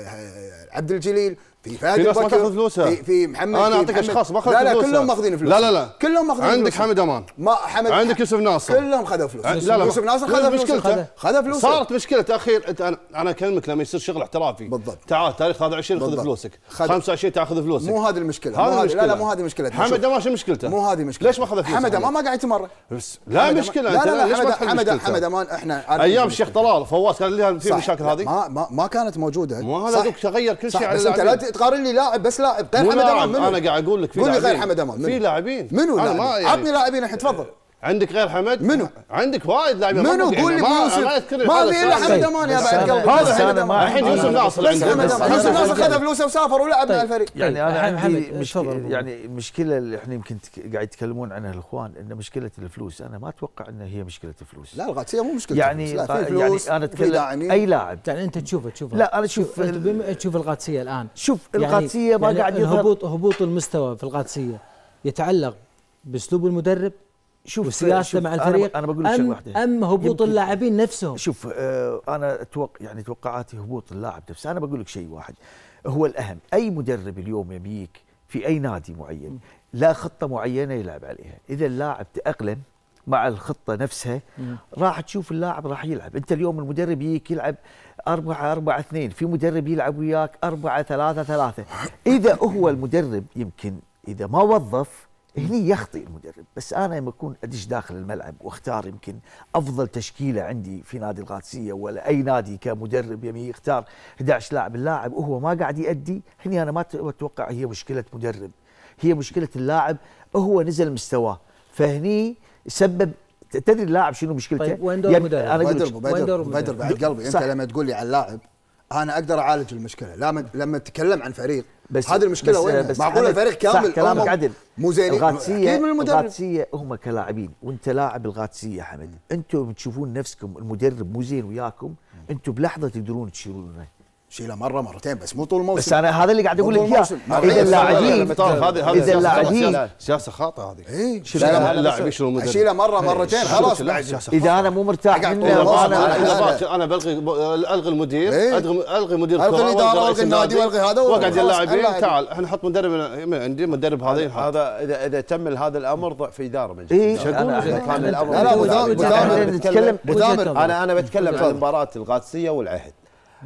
عبد الجليل، في فهد البكر، في, في محمد. انا اعطيك اشخاص ما اخذوا فلوس. لا لا كلهم ماخذين فلوس. لا لا لا كلهم ماخذين فلوس. عندك حمد امان، ما حمد، عندك يوسف ناصر، كلهم خذوا فلوس. لا لا يوسف ناصر خذ فلوس، خذ فلوس. صارت مشكله تاخير. انت انا انا اكلمك لما يصير شغل احترافي بالضبط، تعال تاريخ هذا عشرين خذ فلوسك، خمسة وعشرين تاخذ فلوسك. مو هذه المشكله، مو هذه لا لا مو هذه مشكلة. حمد امان شو مشكلته؟ مو هذه مشكلة. ليش ما اخذ فلوس؟ حمد امان ما قاعد يتمرن. لا مشكله. لا لا لا حمد حمد امان احنا ايام الشيخ طلال فواز كان لها في مشاكل هذه ما ما ما كانت موجوده. مو هذا دوك تغير كل شيء على بس انت لا تقارن لي لاعب بس لاعب غير حمد امان. منو؟ انا قاعد اقول لك في لاعبين، قول لي غير حمد امان في لاعبين. منو لاعب؟ عطني لاعبين الحين تفضل. عندك غير حمد؟ منو؟ عندك وايد لاعبين. منو؟ قول لي يوسف. ما في الا حمد امان يا بعد قلبي. هذا حمد امان. الحين يوسف ناصر عندنا. يوسف ناصر خذ فلوسه وسافر ولعب مع الفريق. يعني انا عندي مشكله، يعني المشكله اللي احنا يمكن قاعد يتكلمون عنها الاخوان ان مشكله الفلوس. انا ما اتوقع ان هي مشكله الفلوس. لا القادسيه مو مشكله يعني يعني انا اتكلم اي لاعب. يعني انت تشوفه تشوفه لا انا اشوف تشوف القادسيه الان. شوف القادسيه ما قاعد يظهر. هبوط هبوط المستوى في القادسيه يتعلق باسلوب المدرب، شوف وسياسته مع الفريق. انا بقول لك شغله واحده، ام هبوط اللاعبين نفسهم. شوف آه انا اتوقع يعني توقعاتي هبوط اللاعب نفسه. انا بقول لك شيء واحد هو الاهم، اي مدرب اليوم يبيك في اي نادي معين لا خطه معينه يلعب عليها. اذا اللاعب تاقلم مع الخطه نفسها راح تشوف اللاعب راح يلعب. انت اليوم المدرب يجيك يلعب أربعة أربعة اثنين، في مدرب يلعب وياك أربعة ثلاثة ثلاثة. اذا هو المدرب يمكن اذا ما وظف هني يخطئ المدرب. بس انا لما اكون ادش داخل الملعب واختار يمكن افضل تشكيله عندي في نادي القادسيه ولا اي نادي كمدرب يمي يختار احد عشر لاعب، اللاعب وهو ما قاعد يؤدي، هني انا ما اتوقع هي مشكله مدرب، هي مشكله اللاعب هو نزل مستواه. فهني سبب. تدري اللاعب شنو مشكلته؟ طيب وين دور المدرب؟ انا بدر بدر بدر بعد قلبي انت لما تقول لي على اللاعب انا اقدر اعالج المشكله. لما لما تتكلم عن فريق بس هذه المشكله وين؟ معقول الفريق كامل كلامك عدل مو زين؟ القادسيه القادسيه هم كلاعبين وانت لاعب القادسيه حمد، انتم تشوفون نفسكم المدرب مو زين وياكم، انتم بلحظه تقدرون تشيلونه. شيله مره مرتين بس مو طول الموسم. بس انا هذا اللي قاعد اقول لك اياه. اذا اللاعبين اذا اللاعبين سياسه خاطئه هذه. اي شيله اللاعب يشيلوا المدرب، شيله مره مرتين خلاص. اذا انا مو مرتاح منه انا انا بلغي الغي المدير، الغي الغي مدير الغي الاداره والغي النادي والغي هذا واقعد اللاعبين. تعال احنا نحط مدرب عندي مدرب هذا هذا اذا اذا تم هذا الامر ضعف اداره من جديد. كان الامر لا لا نتكلم انا انا بتكلم عن مباراه القادسيه والعهد.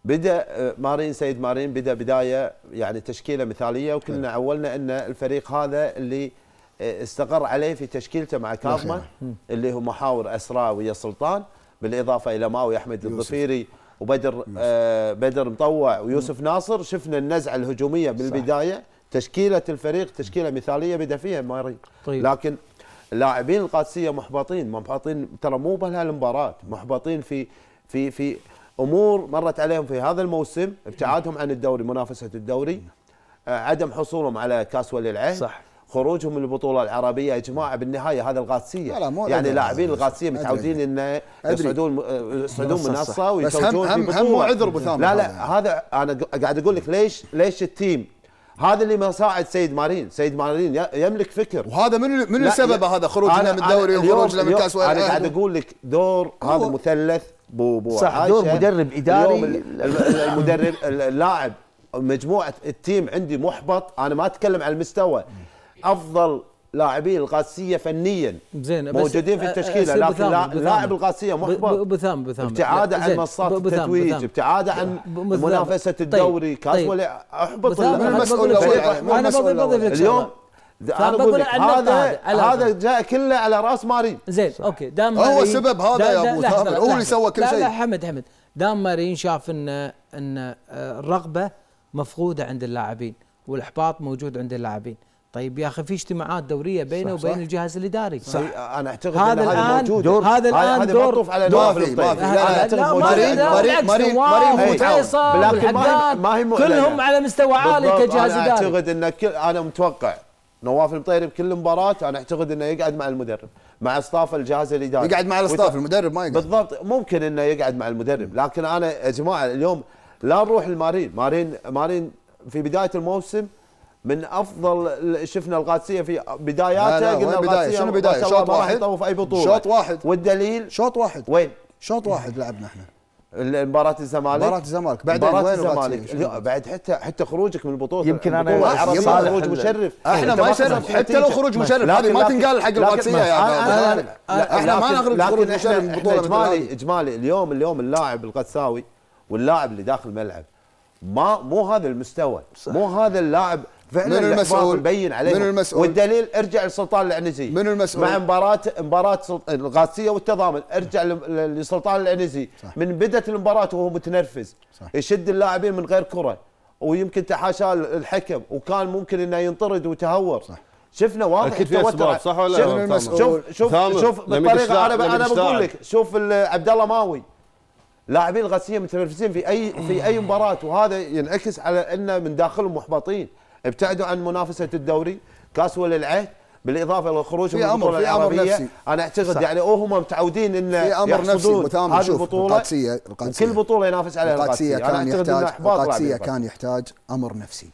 بدا مارين سيد مارين بدا بدايه يعني تشكيله مثاليه، وكلنا عولنا ان الفريق هذا اللي استقر عليه في تشكيلته مع كاظمه اللي هو محاور اسراء ويا سلطان، بالاضافه الى ماوي احمد الظفيري وبدر آه بدر مطوع ويوسف ناصر. شفنا النزعه الهجوميه بالبدايه، تشكيله الفريق تشكيله مثاليه بدا فيها مارين. طيب. لكن اللاعبين القادسيه محبطين محبطين ترى مو بهالمباراه، محبطين في في في امور مرت عليهم في هذا الموسم، ابتعادهم عن الدوري، منافسه الدوري، آه عدم حصولهم على كاس ولي العهد، صح، خروجهم من البطوله العربيه. يا جماعه بالنهايه هذا القادسيه، يعني لاعبين القادسيه متعودين انه يصعدون يصعدون منصه ويتوجون في بطوله. هم مو عذر ابو ثامر. لا لا هذا انا قاعد اقول لك ليش ليش التيم هذا اللي مساعد سيد مارين، سيد مارين يملك فكر، وهذا من من السبب هذا خروجنا من الدوري وخروجنا من كاس ولي العهد. انا قاعد اقول لك دور هذا مثلث بو بو صح، دور مدرب اداري، المدرب اللاعب مجموعه التيم عندي محبط. انا ما اتكلم عن المستوى، افضل لاعبين القادسيه فنيا زين موجودين في التشكيله، لكن لاعب القادسيه محبط بثام بثام ابتعاده عن منصات التتويج، ابتعاده عن منافسه الدوري، كاس ولي احبط. المسؤول انا بضيف لك اليوم انا بقول لك هذا هذا جاء كله على راس مارين. زين اوكي، دام هو السبب هذا يا ابو ثامر، هو اللي سوى كل شيء. لا لا حمد حمد دام مارين شاف ان ان الرغبه مفقوده عند اللاعبين والاحباط موجود عند اللاعبين. طيب يا اخي في اجتماعات دوريه بينه وبين الجهاز الاداري. صح. انا اعتقد هذا الان دور هذا الان دور على نواف ما في لا لا مارين مارين مارين مارين لكن ما هي كلهم على مستوى عالي كجهاز اداري. انا اعتقد ان انا متوقع نواف المطيري بكل مباراه انا اعتقد انه يقعد مع المدرب، مع اصطاف الجهاز الاداري، يقعد مع الاصطاف، المدرب ما يقعد. بالضبط، ممكن انه يقعد مع المدرب، لكن انا يا جماعه اليوم لا نروح المارين، مارين مارين في بدايه الموسم من افضل شفنا القادسيه في بداياته. قلنا القادسيه شنو بدايه؟ شوط واحد في اي بطوله، شوط واحد، والدليل شوط واحد. وين؟ شوط واحد لعبنا احنا مباراة الزمالك، مباراة الزمالك بعدين وين الزمالك بعد حتى حتى خروجك من البطولة. يمكن انا خروج مشرف، احنا ما يشرف حتى لو خروج مشرف، هذه ما تنقال حق القادسية يا اخي. احنا ما نخرج خروج مشرف من البطولة. اجمالي اجمالي اليوم اليوم اللاعب القدساوي واللاعب اللي داخل الملعب ما مو هذا المستوى، مو هذا اللاعب فعلا. من المسؤول مبين عليه، من المسؤول، والدليل ارجع لسلطان العنزي، من المسؤول مع مباراه مباراه القادسيه والتضامن، ارجع لسلطان العنزي من بدت المباراه وهو متنرفز، صح، يشد اللاعبين من غير كره، ويمكن تحاشى الحكم وكان ممكن انه ينطرد وتهور، صح. شفنا واضح التوتر، صح ولا لا؟ شوف شوف شوف بالطريقه انا انا بقول لك، شوف عبد الله ماوي، لاعبين القادسيه متنرفزين في اي في اي مباراه، وهذا ينعكس على ان من داخلهم محبطين، ابتعدوا عن منافسه الدوري، كاس ولي العهد، بالاضافه للخروج من البطوله العربيه. انا اعتقد يعني هم متعودين ان في امر نفسي هذه البطوله، القادسيه القادسيه كل بطوله ينافس عليها القادسيه. كان يحتاج القادسيه كان يحتاج امر نفسي.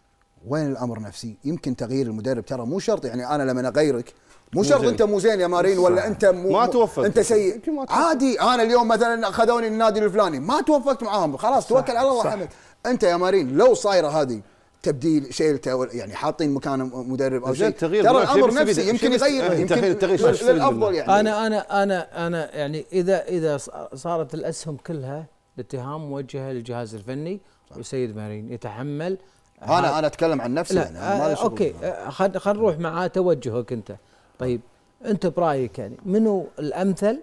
وين الامر النفسي؟ يمكن تغيير المدرب، ترى مو شرط يعني انا لما اغيرك مو شرط انت مو زين يا مارين ولا انت مو ما توفقت، انت سيء عادي. انا اليوم مثلا اخذوني النادي الفلاني ما توفقت معاهم، خلاص توكل على الله حمد. انت يا مارين لو صايره هذه تبديل شيلته يعني حاطين مكانه مدرب او شيء، ترى الامر نفسي يمكن يغير، يمكن للافضل. يعني انا انا انا انا يعني اذا اذا صارت الاسهم كلها الاتهام موجهه للجهاز الفني والسيد مارين يتحمل. انا انا اتكلم عن نفسي يعني آه اوكي خلينا خل نروح مع توجهك انت. طيب انت برايك يعني منو الامثل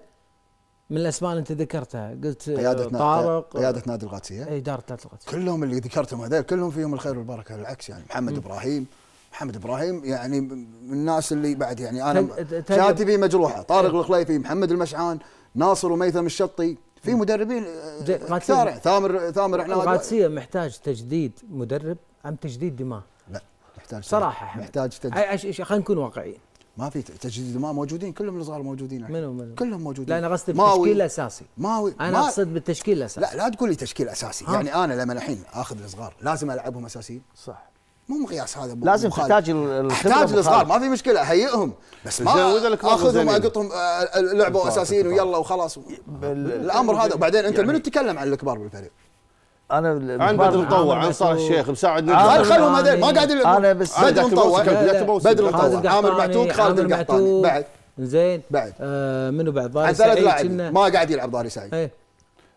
من الاسماء اللي انت ذكرتها؟ قلت قيادة طارق، قيادة نادي القادسية، اي اداره نادي القادسية، كلهم اللي ذكرتهم هذول كلهم فيهم الخير والبركه. بالعكس يعني محمد م. ابراهيم محمد ابراهيم يعني من الناس اللي بعد يعني انا شهادتي فيه مجروحه. طارق الخليفي، محمد المشعان، ناصر وميثم الشطي، في مدربين كثار. ثامر ثامر احنا القادسية محتاج تجديد مدرب ام تجديد دماء؟ لا محتاج صراحه محتاج تجديد. خلينا نكون واقعيين، ما في تجديد دماء، موجودين كلهم الصغار موجودين. منو منو كلهم موجودين. لا انا قصدي بالتشكيل الاساسي. ماوي انا ما اقصد بالتشكيل الاساسي. لا لا تقول لي تشكيل اساسي ها. يعني انا لما الحين اخذ الصغار لازم العبهم اساسيين، صح، مو مقياس هذا. لازم تحتاج الخبره، تحتاج الصغار ما في مشكله اهيئهم، بس ما اخذهم اقطهم لعبوا اساسيين ويلا وخلاص الامر هذا. وبعدين انت منو تتكلم عن الكبار بالفريق؟ انا عن بدر مطوع، عن صالح الشيخ، مساعد نجم، خلهم هذول ما قاعد. انا بس بدر مطوع، بدر مطوع، عامر معتوق، خالد القحطاني. بعد زين بعد آه منو بعد؟ ضاري سعيد ما قاعد يلعب ضاري سعيد. ايه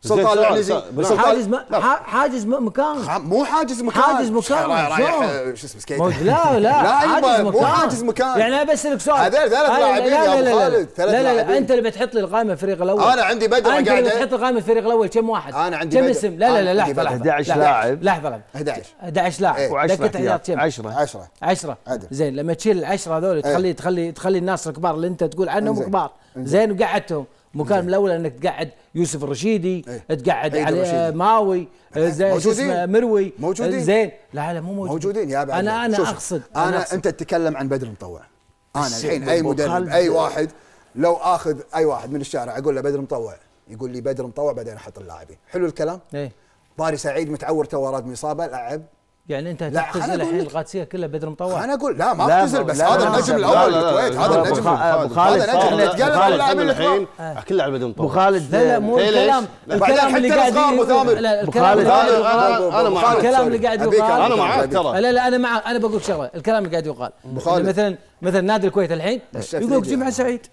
سلطان العنزي حاجز حاجز مكان، مو حاجز مكان، حاجز مكان رايح شو اسمه سكيت. لا لا حاجز مكان، مو حاجز مكان. يعني انا بسالك سؤال، هذول ثلاث لاعبين يا ابو خالد، ثلاث لا لا لاعبين. انت اللي بتحط لي القائمه الفريق الاول. انا عندي بدر قاعده، انت اللي بتحط القائمه الفريق الاول كم واحد؟ انا عندي كم اسم؟ لا لا لا لحظه أحد عشر لاعب. لحظه لحظه أحد عشر أحد عشر لاعب و10 احتياط كم؟ عشرة عشرة عشرة عدل. زين لما تشيل العشرة هذول تخلي تخلي تخلي الناس الكبار اللي انت تقول عنهم انزين. كبار، زين وقعدتهم مكان من الاول انك تقعد يوسف الرشيدي، ايه. تقعد عيد علي الرشيدي. ماوي، زين شو اسمه مروي موجودين. زين لا لا مو موجودين موجودين يا بعد. انا انا شوف شوف. اقصد انا, أنا أقصد. انت تتكلم عن بدر مطوع، انا بس الحين اي أبو مدرب خالد- اي واحد لو اخذ اي واحد من الشارع اقول له بدر مطوع، يقول لي بدر مطوع بعدين احط اللاعبين. حلو الكلام؟ ايه طاري سعيد متعور تو راد من اصابه، لعب. يعني انت لا، تختزل خليني الحين أقول لك. القادسيه كلها بدر مطوع. انا اقول لا ما لا، اختزل، بس لا، هذا لا، النجم لا، الاول لا، لا، بالكويت، لا، هذا لا، النجم أبو خالد هذا نجم أبو نتكلم عن خالد اللاعبين الحين الكبار. كل لاعب بدون ابو طول. خالد لا لا مو ليش؟ الكلام لا. الكلام اللي بعدين قاعد حتى الصغار يقول- مثامر. لا، أبو الكلام خالد. اللي قاعد أنا- يقال- أنا- أنا معك. الكلام اللي قاعد أبيك يقال أنا معك ترى. لا لا انا مع انا بقول شغله، الكلام اللي قاعد يقال خالد. مثلا مثلا نادي الكويت الحين يقول لك جمعه سعيد،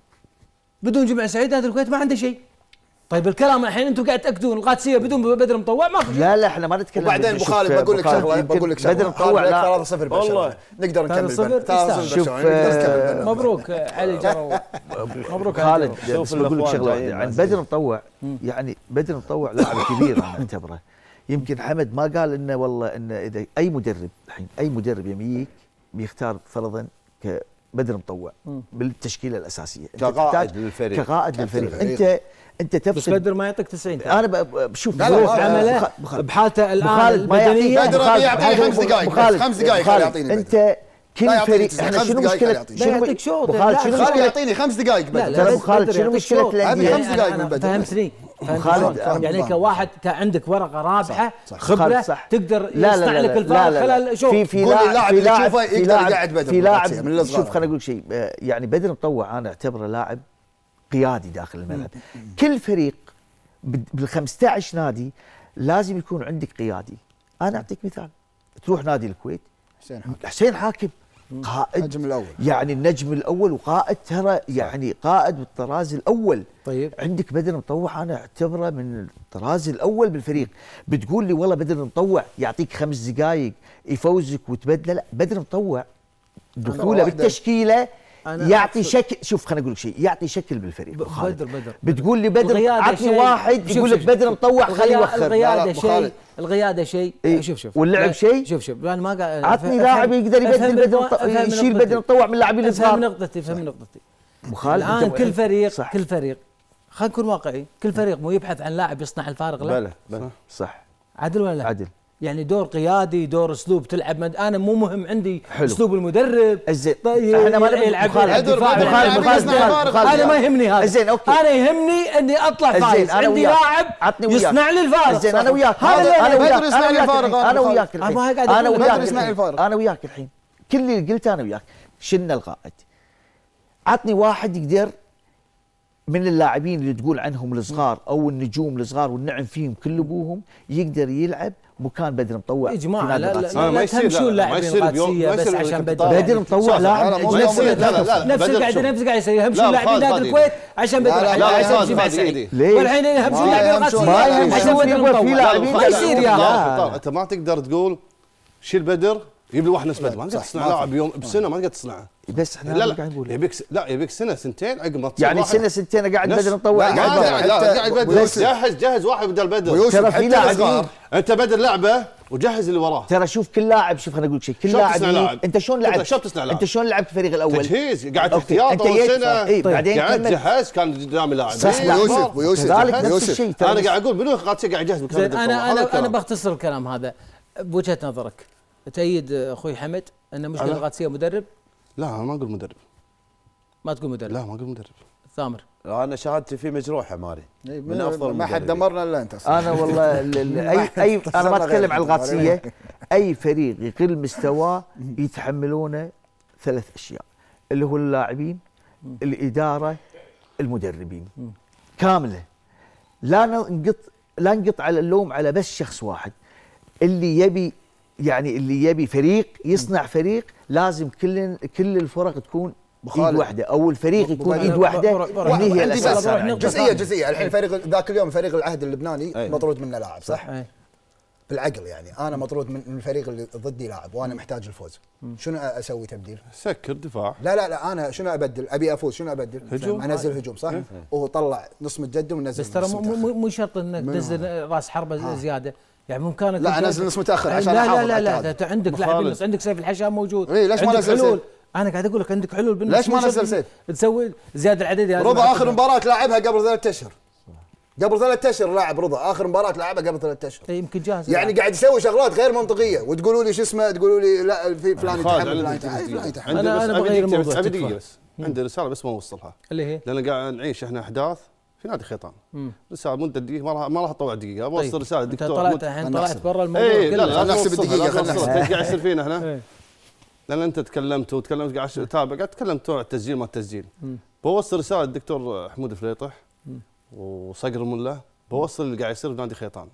بدون جمعه سعيد نادي الكويت ما عنده شيء. طيب الكلام الحين انتم قاعد تاكدون القادسيه بدون بدر مطوع ما في شيء. لا لا احنا ما نتكلم. وبعدين ابو شوف، خالد بقول لك أبو خالد شغله، يمكن بقول لك شغله بدر مطوع لا ثلاثة صفر برشلونه نقدر نكمل ثلاثة صفر بنا. ثلاثة صفر شوف، برشلونة، نقدر نكمل بنا. مبروك علي جرو، مبروك علي خالد جرو. بس بقول لك شغله واحده عن بدر مطوع. يعني بدر مطوع لاعب كبير انا اعتبره. يمكن حمد ما قال انه والله انه اذا اي مدرب الحين اي مدرب يميك بيختار فرضا كبدر مطوع بالتشكيله الاساسيه، أنت كقائد تحتاج للفريق. كقائد للفريق. للفريق. انت انت بس تفقد. بدر ما يعطيك تسعين. انا ب- بشوف لا، لا، ظروف ما- عمله بخ- بخ- بحالته الان بخالد ما يعطيك. البدنيه. بدر بخالد- يعطيني بخالد- خمس دقائق، بخالد- خمس دقائق بخالد، يعطيني انت لا كل يعطيني فريق تسعين. احنا خمس شنو دقائق مشكله يعطيني. لا شنو يعطيك شوط. بخالد لا، شنو خالد مشكله يعطيني خمس دقائق لا بدر. لا ترى بدر أبو خالد شنو يعطيك مشكلة شوط. الأندية؟ يعني خمس دقائق أنا- من أنا بدر. فهمتني فهمت خالد، شلون؟ يعني فاهم. كواحد عندك ورقه رابحه صح. خبره خالد، صح. تقدر لا يصنع لا لك لا الفرق لا لا خلال شوط. في في قول لي لاعب اللاعب في اللي لاعب تشوفه في يقدر لاعب يقعد بدر في لاعب بالعكسية من الصغار. شوف خليني اقول شيء آه، يعني بدر مطوع انا اعتبره لاعب قيادي داخل الملعب. كل فريق بال- بال خمسة عشر نادي لازم يكون عندك قيادي. انا اعطيك مثال، تروح نادي الكويت حسين حاكم حسين حاكم قائد، النجم الاول. يعني النجم الاول وقائد، ترى يعني قائد بالطراز الاول. طيب عندك بدر مطوع انا اعتبره من الطراز الاول بالفريق. بتقول لي والله بدر مطوع يعطيك خمس دقائق يفوزك وتبدله، لا بدر مطوع دخوله واحدة. بالتشكيله أنا يعطي أقصد- شكل. شوف خليني اقول لك شيء، يعطي شكل بالفريق. ب- خالد. بدر بدر بتقول لي بدر القيادة عطني شيء- واحد شوف- يقول لك شوف- بدر مطوع خليه الغيا- يوخر. القياده لا، لا، أبو شيء خالد. القياده شيء إيه. شوف شوف واللعب لا، شيء؟ شوف شوف انا ما قاعد عطني أفهم- لاعب يقدر أفهم يبدل بدر نقطة- مطوع، أفهم يشيل نقطتي. بدر مطوع من اللاعبين افهم الصغار. نقطتي افهم نقطتي مخالف الان أنت- كل فريق صح كل فريق خلينا نكون واقعي، كل فريق مو يبحث عن لاعب يصنع الفارق لا بلى بلى صح عدل ولا لا؟ عدل. يعني دور قيادي، دور اسلوب تلعب مد... انا مو مهم عندي حلو. اسلوب المدرب. الزين طيب احنا ما نبي يلعب مخالف. يلعب دفاع بدر- يلعب بدر- دفاع. بدر- بدر- بدر- انا ما يهمني هذا. الزين، أوكي. انا يهمني اني اطلع الزين، فايز، أنا عندي وياك. لاعب عطني وياك. يصنع لي الفارق. الزين انا وياك هذا اللي انا أنا وياك بدر يصنع لي انا الفارق، وياك انا أبو وياك خالد. الحين. أنا قاعد انا أقول وياك بدر يصنع لي الحين. الفارق. انا وياك الحين كل اللي قلته انا وياك. شلنا القائد، عطني واحد يقدر من اللاعبين اللي تقول عنهم الصغار او النجوم الصغار والنعم فيهم كل ابوهم يقدر يلعب مكان بدر مطوع. يا جماعه في نادي لا لا, القادسية. لا, آه، ما لا يصير، تهمشون لا، لا، ما لاعبين يصير بيوم- القادسيه ما بس يصير عشان إنك بدر. تطالع. بدر مطوع صح، لاعب لا، مو نجم. يصير. لا لا لا نفس بدر القاعده شوف. نفس القاعده يسوي يهمشون لا، لاعبين خالد، نادي خالد الكويت عشان بدر لا، لا، الحين لا، عشان خالد، جمعة خالد، سعيد. إيدي. ليش؟ والحين يهمشون ما لاعبين يهمشون. القادسيه ما يهمشون. عشان بدر يبغى في مطوع. لاعبين ما يصير يا لا. انت ما تقدر تقول شيل بدر يجيب لي واحد نفس بدر، ما تقدر صح، تصنع ما لاعب في. بيوم بسنه، ما تقدر تصنعه. بس احنا لا قاعد لا نقول يبيك س- لا يبيك سنه سنتين عقب ما تصير يعني واحد. سنه سنتين قاعد نفس- بدر مطوع لا، قاعد ما برا. قاعد. لا حتى قاعد بدر ويوسف. جهز جهز واحد بدل بدر. ويوسف ترى في حتى لاعبين- الصغار. انت بدل لعبه وجهز اللي وراه. ترى شوف كل لاعب، شوف خليني اقول لك شيء، كل شلون لاعب تصنع لاعب؟ انت شلون أنت لعبت؟ شلون تصنع لاعب؟ انت شلون لعبت الفريق الاول؟ تجهيز قاعد أوكي. احتياط انت اول جيت- سنه اي بعدين قاعد كمل. جهاز كان قدامي لاعب صح، إيه، ويوسف أخبار. ويوسف كذلك نفس يوسف. الشيء ترى. انا قاعد اقول منو قادسيه قاعد يجهز مكان زين بدر انا مطوع. هذا انا انا الكلام. بختصر الكلام هذا بوجهه نظرك. تأيد اخوي حمد ان مشكله أنا؟ القادسيه مدرب؟ لا انا ما اقول مدرب. ما تقول مدرب؟ لا ما اقول مدرب. ثامر انا شهادتي فيه مجروحه ماري إيه، من افضل ما حد المدربين. دمرنا الا انت أصلاً. انا والله ال- ال- اي اي انا ما اتكلم عن القادسيه، اي فريق يقل مستواه يتحملونه ثلاث اشياء اللي هو اللاعبين، الاداره، المدربين كامله. لا ننقط لا نقط على اللوم على بس شخص واحد. اللي يبي يعني اللي يبي فريق يصنع فريق لازم كل كل الفرق تكون ايد واحده او الفريق يكون ايد واحده هني هي الاساس. جزئيه جزئيه الحين فريق ذاك اليوم فريق العهد اللبناني أي. مطرود منه لاعب صح؟ أي. بالعقل يعني انا مطرود من الفريق اللي ضدي لاعب وانا محتاج الفوز، شنو اسوي تبديل؟ سكر دفاع. لا لا لا انا شنو ابدل؟ ابي افوز شنو ابدل؟ هجوم. انزل هجوم صح؟ وهو طلع نص متقدم ونزل بس ترى نص مو متأخر. مو مو شرط انك تنزل راس حربه زياده، يعني ممكن لا انزل نص متاخر عشان لا احافظ لا لا, على لا, التعادل. لا عندك لاعبين نص، عندك سيف الحشام موجود. إيه ليش ما عندك نزل حلول. سيف؟ انا قاعد اقول لك عندك حلول بالنص. ليش ما نزل سيف؟ تسوي زياده العددي. رضا اخر مباراه لاعبها قبل ثلاث اشهر، قبل ثلاث اشهر لاعب رضا اخر مباراه لعبها قبل ثلاث اشهر. يمكن جاهز يعني قاعد يسوي شغلات غير منطقيه وتقولوا لي شو اسمه، تقولوا لي لا في فلان يتحمل فلان يتحمل فلان يتحمل. أنا- أنا بغير الموضوع، ابي تكفى. دقيقه بس، عندي رساله بس ما اوصلها اللي هي لان قاعد نعيش احنا احداث في نادي خيطان. رساله مده دقيقه ما راح ما راح اطول دقيقه، ابغى اوصل رساله انت الدكتور. طلعت الحين طلعت برا الموضوع اي لا كله. لا نحسب نحسب الدقيقة، الدقيقه خلنا خلنا نحسب. قاعد يصير فينا هنا. إيه. لان انت تكلمت وتكلمت قاعد اتابع قاعد تكلمت عن التسجيل ما التسجيل. بوصل رساله الدكتور حمود فليطح وصقر الملا، بوصل اللي قاعد يصير بنادي خيطان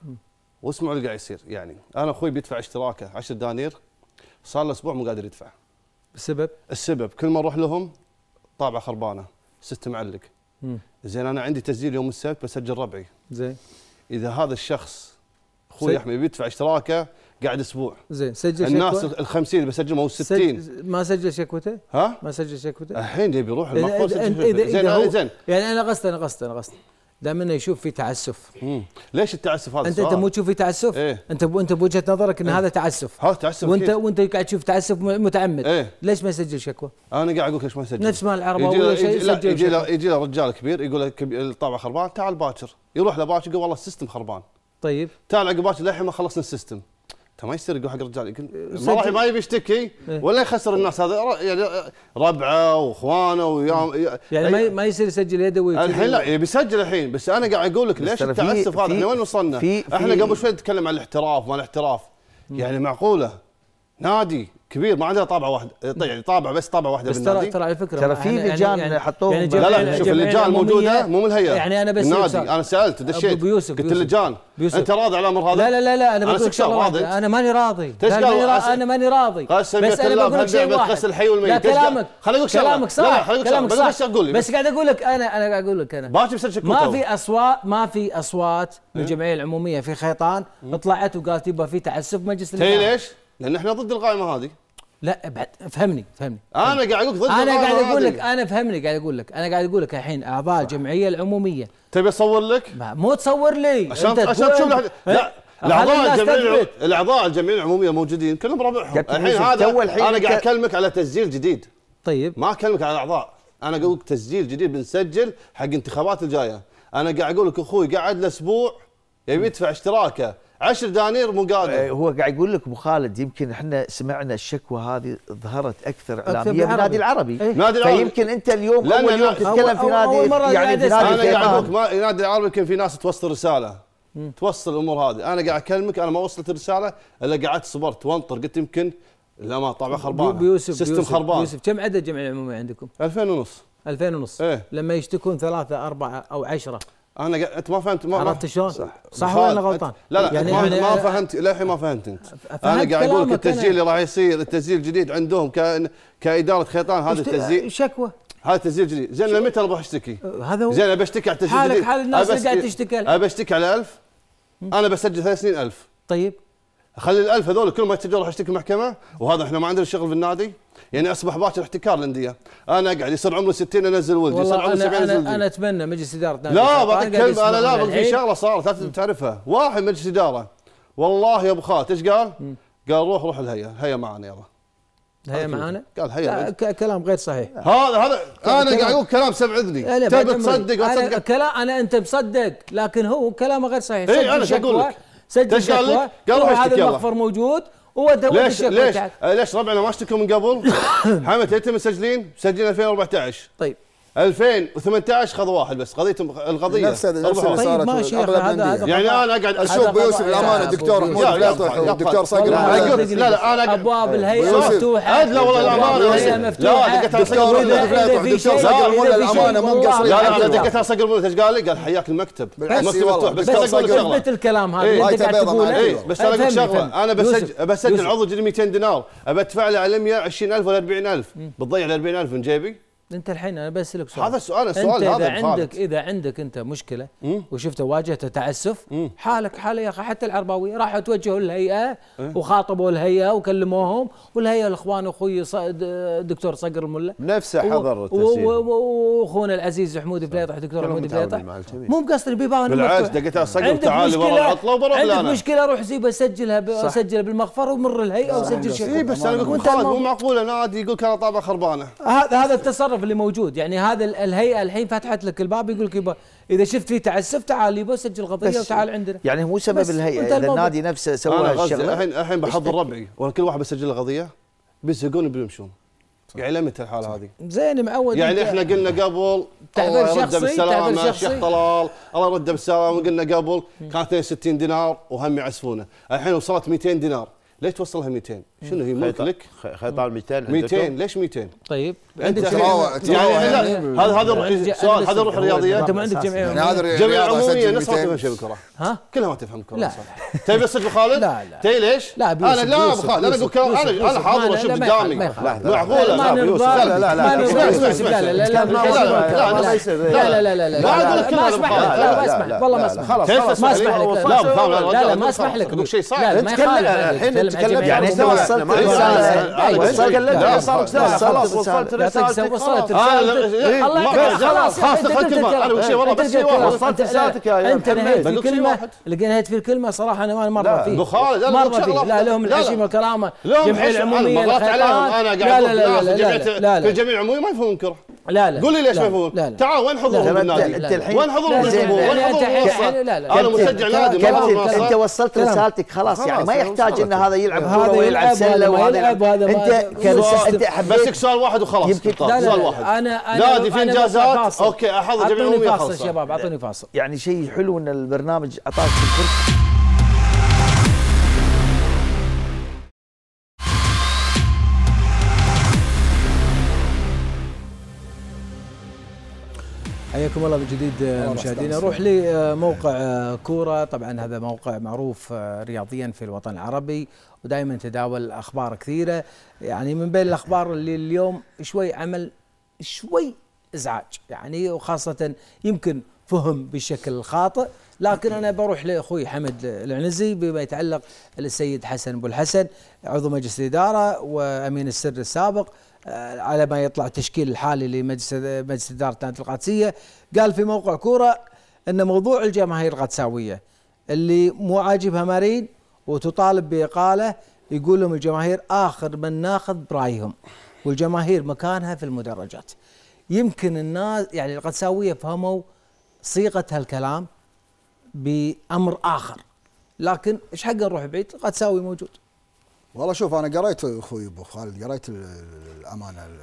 واسمعوا اللي قاعد يصير. يعني انا اخوي بيدفع اشتراكه عشرة دنانير صار له اسبوع مو قادر يدفع. بسبب السبب كل ما اروح لهم طابعه خربانه، ست معلق. زين انا عندي تسجيل يوم السبت بسجل ربعي. زين اذا هذا الشخص اخوي سج- احمد بيدفع اشتراكه قاعد اسبوع، زين سجل الناس شكوى. ال خمسين اللي بسجلهم او ال ستين سج- ما سجل شكوته؟ ها ما سجل شكوته؟ الحين يبي يروح إذا- المحفظه إذا- يسجل إذا- فيه. إذا زين هو- أنا- زين يعني انا قصدي انا قصدي انا قصدي دائما انه يشوف في تعسف. مم. ليش التعسف هذا؟ انت انت سؤال. مو تشوف في تعسف؟ إيه. انت ب- انت بوجهه نظرك ان هذا تعسف. هذا تعسف وانت أكيد. وانت قاعد تشوف تعسف م- متعمد. إيه. ليش ما يسجل شكوى؟ انا قاعد اقول لك ليش ما يسجل. نفس ما العربة يجي ولا له- شيء يجي لا، يسجل يجي له شكوى. يجي له رجال كبير يقول لك الطابعه خربان، تعال باكر، يروح لباكر يقول والله السيستم خربان، طيب تعال عقب باكر للحين ما خلصنا السيستم. انت ما يصير يقول حق الرجال يقول ما سجل. راح ما يبي يشتكي إيه. ولا يخسر الناس. هذا ر- يعني ربعه واخوانه ويام يعني ما ي- ما يصير يسجل يدوي. الحين لا يبي يسجل الحين. بس انا قاعد اقول لك ليش ترى في- التعسف هذا؟ في- احنا وين وصلنا؟ في- في- احنا قبل شوي نتكلم عن الاحتراف ما الاحتراف. يعني معقوله نادي كبير ما عندنا طابعه واحده، يعني طابعه بس طابعه واحده بس ترى بالنادي. ترى على فكره ترى في إحنا لجان حطوهم يعني لا، جمعية- لا لا شوف جمعية اللجان الموجوده العمومية- مو من الهيئه يعني انا بس النادي. انا سالت دشيت أبو بيوسف قلت بيوسف. اللجان بيوسف. انت راضي على الامر هذا؟ لا لا لا لا انا بقول لك سكتار شغله راضي. واحدة، انا ماني راضي. تشقى لا، ماني را- قسم- انا ماني راضي. قسم بس انا بالله بقول لك شيء بهاللعبة واحد. تغسل الحي والميت. لا تشقى. كلامك خليني أقول شغلة. كلامك لا، لا، صح خليني أقول كلامك شغلة. بس صح بس أقول لي. بس قاعد اقول لك انا انا قاعد اقول لك انا باكر بسجل ما كتب. في اصوات ما في اصوات من الجمعيه العموميه في خيطان طلعت وقالت يبقى في تعسف مجلس تدري الإدارة. ليش؟ لان احنا ضد القائمه هذه. لا بعد فهمني فهمني انا قاعد اقول لك ضد انا القائمة قاعد اقول هذه. لك انا فهمني قاعد اقول لك انا قاعد اقول لك الحين اعضاء الجمعيه العموميه تبي اصور لك؟ ما- مو تصور لي عشان أنت عشان تقول- تشوف الح- لا خلي الاعضاء الناس الجمعيه تثبت. الاعضاء الجمعيه العموميه موجودين كلهم ربعهم. كابتن الحين يوسف، هذا تو الحين انا أنت- قاعد اكلمك على تسجيل جديد، طيب ما اكلمك على الاعضاء. انا اقول لك تسجيل جديد بنسجل حق انتخابات الجايه. انا قاعد اقول لك اخوي قاعد له اسبوع يبي يدفع اشتراكه عشر دنانير مو آه، قادر. هو قاعد يقول لك ابو خالد يمكن احنا سمعنا الشكوى هذه ظهرت اكثر اعلاميه بالعربي. بالنادي العربي. إيه. نادي العربي. فيمكن انت اليوم لأن اول يوم أنا- تتكلم أول- في أول نادي مرة يعني قاعد في أسمع. نادي انا قاعد اقول لك الخيطان. ما نادي العربي يمكن في ناس توصل رساله توصل الامور هذه. انا قاعد اكلمك انا ما وصلت الرساله الا قعدت صبرت وانطر. قلت يمكن لا ما طابعه خربانه بيوسف سيستم بيوسف خربان. بيوسف كم عدد الجمعيه العموميه عندكم؟ ألفين ونص. ألفين ونص إيه. لما يشتكون ثلاثة أربعة أو عشرة انا قا... انت ما فهمت ما عرفت شلون؟ صح, صح خالد، ولا غلطان؟ لا لا يعني يعني ما, يعني ما فهمت للحين ما فهمت انت. فهمت انا قاعد اقول لك كلامك التسجيل أنا. اللي راح يصير التسجيل الجديد عندهم ك... كاداره خيطان هذا اشت- التسجيل شكوى هذا تسجيل جديد. زين لمتى انا بروح اشتكي؟ هذا هو زين ابى اشتكي على التسجيل حالك الجديد. حال الناس أبى اللي قاعد أس- تشتكي. ابى اشتكي على ألف. انا بسجل ثلاث سنين ألف. طيب خلي الألف هذول كل ما يتسجل اروح اشتكي محكمه. وهذا احنا ما عندنا شغل في النادي. يعني اصبح باكر احتكار الانديه. انا قاعد يصير عمري ستين انزل ولدي، يصير والله عمري سبعين انا انزل انا, ولدي. أنا اتمنى مجلس اداره نادي لا الخيطان بعطيك قاعد كلمه. انا يسمعنا لا في الحين. شغله صارت لازم تعرفها. واحد مجلس اداره والله يا ابو خالد ايش قال؟ قال روح روح الهيئه، الهيئه معنا يلا. هي معانا؟ قال لا هيئه. ك- كلام غير صحيح. هذا هذا انا كلام- قاعد اقول كلام سبع اذني. لا، بعد تبي عمري. تصدق أنا وتصدق. كلام انا انت مصدق لكن هو كلامه غير صحيح. إيه، سجل أنا شو أقول شكوى، لك؟ سجل إيش قال شكوى لك؟ قال روح روح هذا اشتكي يلا. المخفر موجود ودى ودى ليش الشكوى ليش تاعك. آه، ليش ربعنا ما اشتكوا من قبل؟ حمد انت مسجلين مسجلين ألفين وأربعة عشر. طيب ألفين وثمانية عشر خذ واحد بس قضيه القضيه نفس نفس اللي طيب صارت ماشي أغلب هذا الأندية. هذا يعني انا اقعد اشوف بيوسف الامانه دكتور حمود الفليطح والدكتور صقر لا لا انا ابواب الهيئه يوسف. مفتوحه لا والله الامانه مفتوحه. لا دقتها دكتور صقر حمود الفليطح والدكتور صقر مولى الامانه مو مقصرين. لا لا انا دقتها صقر مولى ايش قال لي؟ قال حياك المكتب المكتب مفتوح بس بس اقول لك شغله اثبت الكلام هذا إيه. اللي انت قاعد رايته بيضة تقوله. معك. اي بس انا اقول لك فهمني، شغله فهمني. انا بسجل يوسف، بسجل يوسف. عضو جدي مئتين دينار ابى ادفع له على مئة وعشرين ألف ولا أربعين ألف بتضيع ال أربعين ألف من جيبي. انت الحين انا بسالك سؤال، هذا السؤال السؤال انت هذا اذا يا عندك خالد. اذا عندك انت مشكله مم. وشفت واجهته تعسف مم. حالك حاله يا اخي. حتى العرباوي راحوا توجهوا الهيئه وخاطبوا الهيئه وكلموهم، والهيئه الاخوان اخوي ص- د- دكتور صقر الملا نفسه حضر و- التسجيل. و- و- واخونا العزيز حمود الفليطح دكتور كلهم حمود متعاونين الفليطح مع الجميع. مو مقصر بيبان بالعكس مفتوح. دقتها صقر عندك تعالي ورا مشكلة- العطله وبروح عندك لنا. مشكله روح سيبها سجلها ب- سجلها بالمخفر ومر الهيئه وسجل اي شيء. بس انا اقول لك وانت خالد مو الموضوع- معقوله نادي يقول كان طابعه خربانه. هذا هذا التصرف اللي موجود. يعني هذا ال- الهيئه الحين فتحت لك الباب يقول لك يبا اذا شفت فيه تعسف تعال يبا سجل قضيه بس وتعال عندنا. يعني مو سبب بس الهيئه وانت اذا الموضوع. النادي نفسه انا سوى غزه هالشغله. الحين الحين بحضر ربعي وانا كل واحد بسجل له قضيه بيزهقون بيمشون. يعني لمت الحاله هذه. زين معود. يعني انت- احنا قلنا قبل تعبير الله يرده شخصي، بالسلامه تعبير الشيخ شخصي. طلال الله يرده بالسلامه وقلنا قبل كانت اثنين وستين دينار وهم يعسفونه، الحين وصلت مئتين دينار، ليش توصلها مئتين؟ شنو هي ملك لك؟ خيطان مئتين مئتين ليش مئتين؟ طيب انت عندك تراوح- جمعية- تراوح يعني يعني. لا، هذا هذا روح- أنا- سؤال أنا هذا روح بس- الرياضيات. انت ما عندك جمعيه يعني هذا عمومية؟ جمعيه الرياضة عموميه سجل نفس ما تفهم مئتين. شيء بالكره، ها؟ كلها ما تفهم كره. لا. تبي صدق خالد؟ لا، لا. تبي ليش؟ لا، انا بيوسف- لا ابو بيوسف- خالد انا اقول كلام بيوسف- انا انا بيوسف. حاضر ما- واشوف لا، ما يخالف- قدامي ما يخالف. معقوله ما لا نرضى بيوسف لا لا لا لا لا لا اسمع، اسمع، لا اسمع. لا لا لا لا ما لا يصير. لا ما لا يصير. لا لا لا لا ما أقول لك ما كلام اسمح أبو لك. خالد. لا لا، ما لا، اسمح لا، والله ما لا، اسمح خلاص، لك. خلاص، ما خلاص، اسمح خلينا لك. نوصل. لا لا، لا لا لا ما اسمح لك. تقول شيء صعب. لا ما نتكلم يخالف. الحين نتكلم عن نتكلم جمعية يعني انت عمومية. وصلت ما- رساله ما- ما- وصلت لا، لا وصلت لا، رسالة. خلاص، وصلت وصلت رسالة. يعطيك العافية. وصلت آه، لا، رسالتك. إيه، الله ما- يعطيك خلاص. خلاص، أنت خلت قلت كلمة. الكلام. أنا بقول شيء والله أنت بس قلت شيء واحد. الكلام. وصلت أنت- رسالتك يا- يا انت محمد. نهيت في بقول شيء كلمه واحد. اللي نهيت في الكلمه صراحه انا ما مره لا، فيه أبو خالد، أنا مره بقول فيه. شغلة. لا لهم لا، لا. الحشيمه والكرامه لهم جمعيه حش- العموميه أنا مرات عليهم الخيطان. انا لا قاعد لا لا أقول لا في لا جمعية- لا في لا الجمعيه العموميه ما يفهمون كره. لا لا قول لي ليش لا ما يفهمون؟ لا لا تعال وين حضورهم لا، لا. بالنادي؟ أنت الحين- وين حضورهم لا، بالجمهور؟ يعني وين أنت حضورهم الحين- بالوسط؟ لا، لا. انا مشجع نادي ما كابتن، حضور كابتن انت مناصر. وصلت كلام. رسالتك خلاص يعني ما خلاص، يحتاج وصلت. ان هذا يلعب هذا كوره ويلعب يلعب سله وهذا ما وهذا يلعب يلعب. وهذا ما- انت كرسالة انت بسك حبيت سؤال واحد وخلاص. يمكن- طيب، لا لا سؤال لا واحد. انا انا نادي في أنا انجازات فاصل. اوكي احضر جمعيه اعطوني عموميه فاصل خلصه. شباب اعطوني فاصل. يعني شيء حلو ان البرنامج اعطاك الفرصه. حياكم الله من جديد مشاهدينا. نروح لموقع كوره، طبعا هذا موقع معروف رياضيا في الوطن العربي ودائما تداول اخبار كثيره. يعني من بين الاخبار اللي اليوم شوي عمل شوي ازعاج، يعني وخاصه يمكن فهم بالشكل الخاطئ، لكن انا بروح لاخوي حمد العنزي بما يتعلق للسيد حسن ابو الحسن عضو مجلس الاداره وامين السر السابق، على ما يطلع التشكيل الحالي لمجلس مجلس اداره نادي القادسيه. قال في موقع كوره ان موضوع الجماهير القادساويه اللي مو عاجبها مارين وتطالب باقاله، يقول لهم الجماهير اخر من ناخذ برايهم، والجماهير مكانها في المدرجات. يمكن الناس يعني القادساويه فهموا صيغه هالكلام بامر اخر، لكن ايش حق نروح بعيد؟ القادساوي موجود. والله شوف انا قريت اخوي ابو خالد، قريت ال- الامانه ال-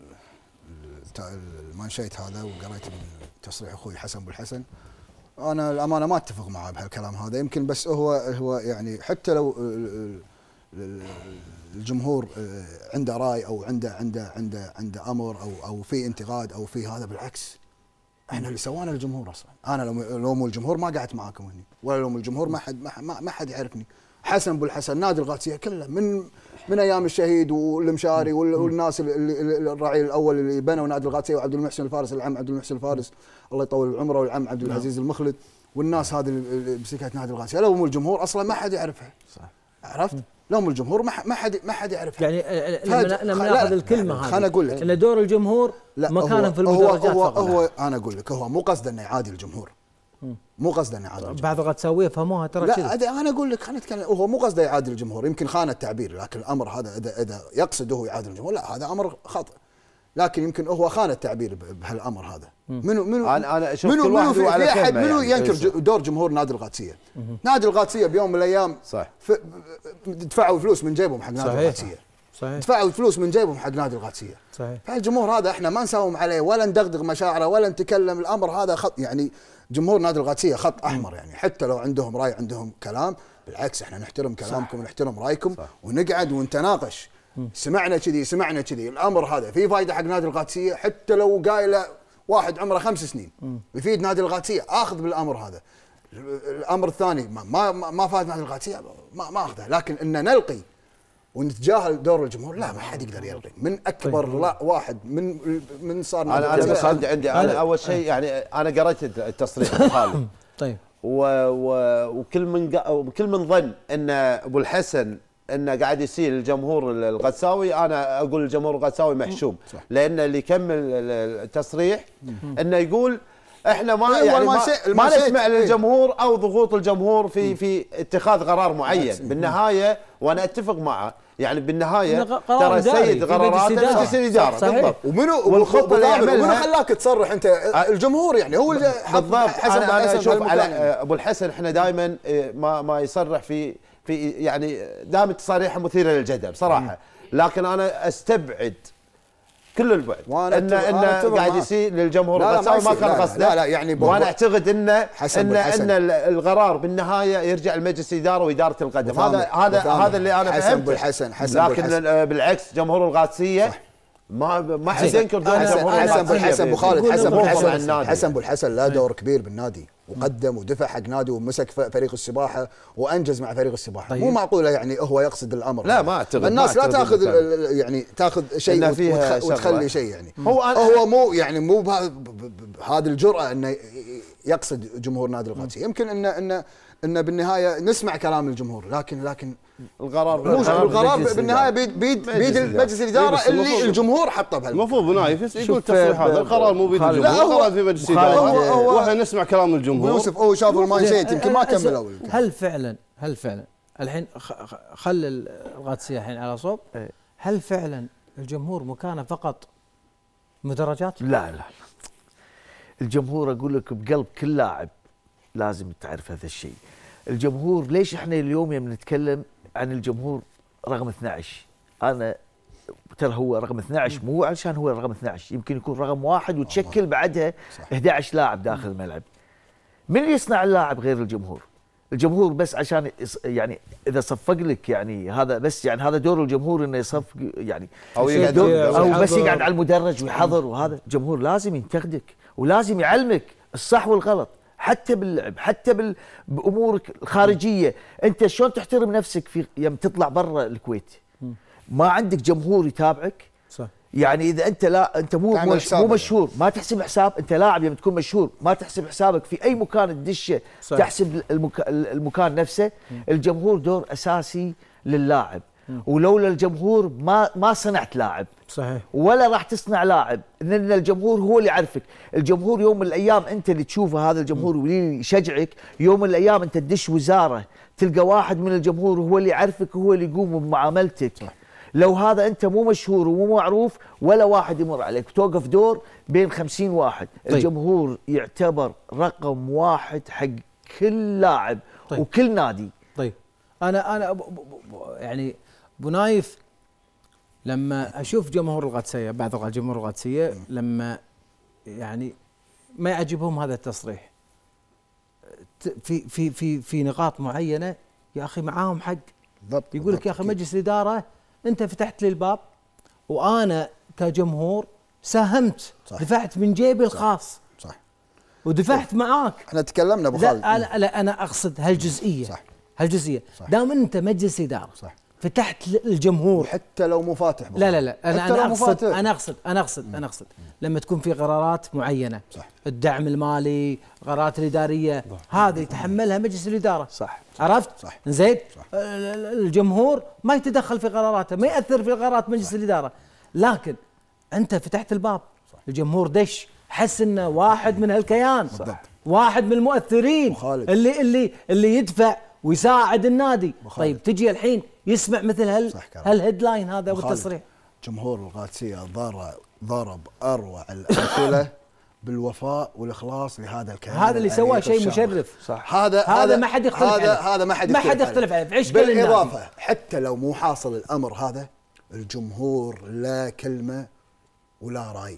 ال- المانشيت هذا، وقريت من تصريح اخوي حسن ابو الحسن. انا الامانه ما اتفق معه بهالكلام هذا، يمكن بس هو هو يعني حتى لو ال- ال- الجمهور عنده راي او عنده عنده عنده عنده امر او او في انتقاد او في هذا، بالعكس احنا اللي سوانا الجمهور اصلا. انا لو لو مو الجمهور ما قعدت معاكم هنا، ولا لو مو الجمهور ما حد ما, ما حد يعرفني. حسن ابو الحسن نادي القادسيه كله من من ايام الشهيد والمشاري والناس الرعيل الاول اللي بنوا نادي القادسيه، وعبد المحسن الفارس، العم عبد المحسن الفارس الله يطول عمره، والعم عبد العزيز المخلد، والناس هذه اللي بسكات نادي القادسيه. لو مو الجمهور اصلا ما حد يعرفها. صح. عرفت؟ لو مو الجمهور ما ما حد ما حد يعرفها. يعني لما لما ناخذ الكلمه هذه خليني اقول لك ان دور الجمهور مكانهم في المدرجات هو فقط. هو, هو انا اقول لك هو مو قصده انه يعادي الجمهور، مو قصده انه يعادي الجمهور. بعض القادساويه فهموها ترى لا كذا. انا اقول لك خلينا نتكلم، هو مو قصده يعادي الجمهور، يمكن خان التعبير، لكن الامر هذا اذا اذا يقصد هو يعادي الجمهور لا هذا امر خطأ، لكن يمكن هو خان التعبير بهالامر هذا. منو منو انا انا اشوف منو كل واحد منو على في احد كلمه منو يعني. ينكر دور جمهور نادي القادسيه؟ نادي القادسيه بيوم من الايام صح دفعوا فلوس من جيبهم حق نادي صحيح. القادسيه، صحيح. دفعوا الفلوس من جيبهم حق نادي القادسيه. صحيح. فالجمهور هذا احنا ما نساوم عليه ولا ندغدغ مشاعره ولا نتكلم، الامر هذا خط يعني جمهور نادي القادسيه خط احمر يعني، حتى لو عندهم راي عندهم كلام بالعكس احنا نحترم كلامكم ونحترم رايكم صح. ونقعد ونتناقش. سمعنا كذي سمعنا كذي، الامر هذا في فائده حق نادي القادسيه حتى لو قايله واحد عمره خمس سنين بيفيد نادي القادسيه اخذ بالامر هذا. الامر الثاني ما ما ما فاد نادي القادسيه ما ما اخذه، لكن ان نلقي ونتجاهل دور الجمهور لا ما حد يقدر يلغي من اكبر طيب. لا واحد من من صار انا انا بس عندي عندي انا اول شيء يعني انا قريت التصريح خالد طيب و و وكل من كل من ظن ان ابو الحسن انه قاعد يسيء الجمهور القدساوي، انا اقول الجمهور القدساوي محشوم، لان اللي يكمل التصريح انه يقول احنا ما يعني ما, ما نسمع للجمهور او ضغوط الجمهور في في اتخاذ قرار معين. بالنهايه وانا اتفق معه يعني بالنهايه ترى سيد قرارات مجلس الاداره بالضبط. ومنو والخطه اللي يعملها ومنو خلاك تصرح انت؟ الجمهور يعني هو اللي بالضبط. انا انا اشوف على ابو الحسن احنا دائما ما ما يصرح في في يعني دائما تصاريحه مثيره للجدل صراحه، لكن انا استبعد كل البعد ان انه قاعد يسيء للجمهور القدساوي ما كان قصده. لا لا يعني وانا اعتقد انه ان ان القرار بالنهايه يرجع لمجلس الاداره واداره القدم. هذا هذا هذا اللي انا فهمته. حسن بالحسن حسن لكن بالعكس جمهور القادسيه ما ما حد ينكر دور جمهور القادسيه. حسن بالحسن ابو خالد حسن بالحسن حسن بالحسن له دور كبير بالنادي وقدم ودفع حق نادي ومسك فريق السباحه وانجز مع فريق السباحه. طيب. مو معقوله يعني هو يقصد الامر. لا ما اعتقد الناس لا تاخذ يعني تاخذ شيء وتخلي شيء يعني. هو هو مو يعني مو بهذه الجرأه انه يقصد جمهور نادي القادسيه. يمكن انه انه انه بالنهايه نسمع كلام الجمهور، لكن لكن القرار القرار بالنهايه بيد بيد بيد مجلس الاداره اللي الجمهور حطه بهالموضوع. المفروض بنايف يقول تصريح هذا القرار مو بيد الجمهور، القرار في مجلس الاداره واحنا نسمع كلام الجمهور. يوسف هو شاف المان شيت يمكن ما كمل اول. هل فعلا هل فعلا الحين خل القادسيه الحين على صوب، هل فعلا الجمهور مكانه فقط مدرجات؟ لا لا الجمهور اقول لك بقلب كل لاعب لازم تعرف هذا الشيء. الجمهور ليش احنا اليوم يوم نتكلم عن الجمهور رقم اثنعش، انا ترى هو رقم اثنعش مو علشان هو رقم اثنعش، يمكن يكون رقم واحد وتشكل بعدها احد عشر لاعب داخل الملعب. من يصنع اللاعب غير الجمهور؟ الجمهور بس عشان يعني اذا صفق لك يعني هذا بس يعني هذا دور الجمهور انه يصفق يعني او يقعد او بس يقعد على المدرج ويحضر. وهذا الجمهور لازم ينتقدك ولازم يعلمك الصح والغلط حتى باللعب حتى بامورك الخارجيه. انت شلون تحترم نفسك في يوم تطلع برا الكويت ما عندك جمهور يتابعك صح. يعني اذا انت لا انت مو مش مو مشهور ما تحسب حساب. انت لاعب يوم تكون مشهور ما تحسب حسابك في اي مكان تدشه تحسب المك... المكان نفسه. الجمهور دور اساسي للاعب، ولولا الجمهور ما ما صنعت لاعب صحيح ولا راح تصنع لاعب، لان الجمهور هو اللي يعرفك. الجمهور يوم من الايام انت اللي تشوفه هذا الجمهور واللي يشجعك. يوم من الايام انت تدش وزاره تلقى واحد من الجمهور هو اللي يعرفك وهو اللي يقوم بمعاملتك صح. لو هذا انت مو مشهور ومو معروف ولا واحد يمر عليك، توقف دور بين خمسين واحد. طيب. الجمهور يعتبر رقم واحد حق كل لاعب طيب. وكل نادي. طيب انا انا يعني بنايف لما اشوف جمهور القادسيه بعض الجمهور القادسيه لما يعني ما يعجبهم هذا التصريح في في في في نقاط معينه يا اخي معاهم حق. يقول لك يا اخي مجلس الاداره انت فتحت لي الباب وانا كجمهور ساهمت صح. دفعت من جيبي الخاص صح ودفعت صح. معاك. احنا تكلمنا ابو خالد. لا, لا انا اقصد هالجزئيه صح هالجزئيه دام انت مجلس اداره صح فتحت الجمهور حتى لو مو فاتح. لا لا لا انا انا اقصد انا اقصد انا اقصد انا اقصد لما تكون في قرارات معينه صح. الدعم المالي قرارات الاداريه هذه يتحملها مجلس الاداره صح عرفت صح زين الجمهور ما يتدخل في قراراته ما ياثر في قرارات مجلس صح. الاداره. لكن انت فتحت الباب صح. الجمهور دش حس انه واحد من هالكيان صح. واحد من المؤثرين مخالد. اللي اللي اللي يدفع ويساعد النادي مخالد. طيب تجي الحين يسمع مثل هال هالهيدلاين هذا والتصريح. جمهور القادسيه ضرب ضرب اروع الامثله بالوفاء والاخلاص لهذا الكيان. هذا اللي سواه شيء مشرف صح. هذا هذا ما حد يختلف هذا عليه. هذا ما حد ما حد يختلف عليه. بالاضافه حتى لو مو حاصل الامر هذا الجمهور لا كلمه ولا راي.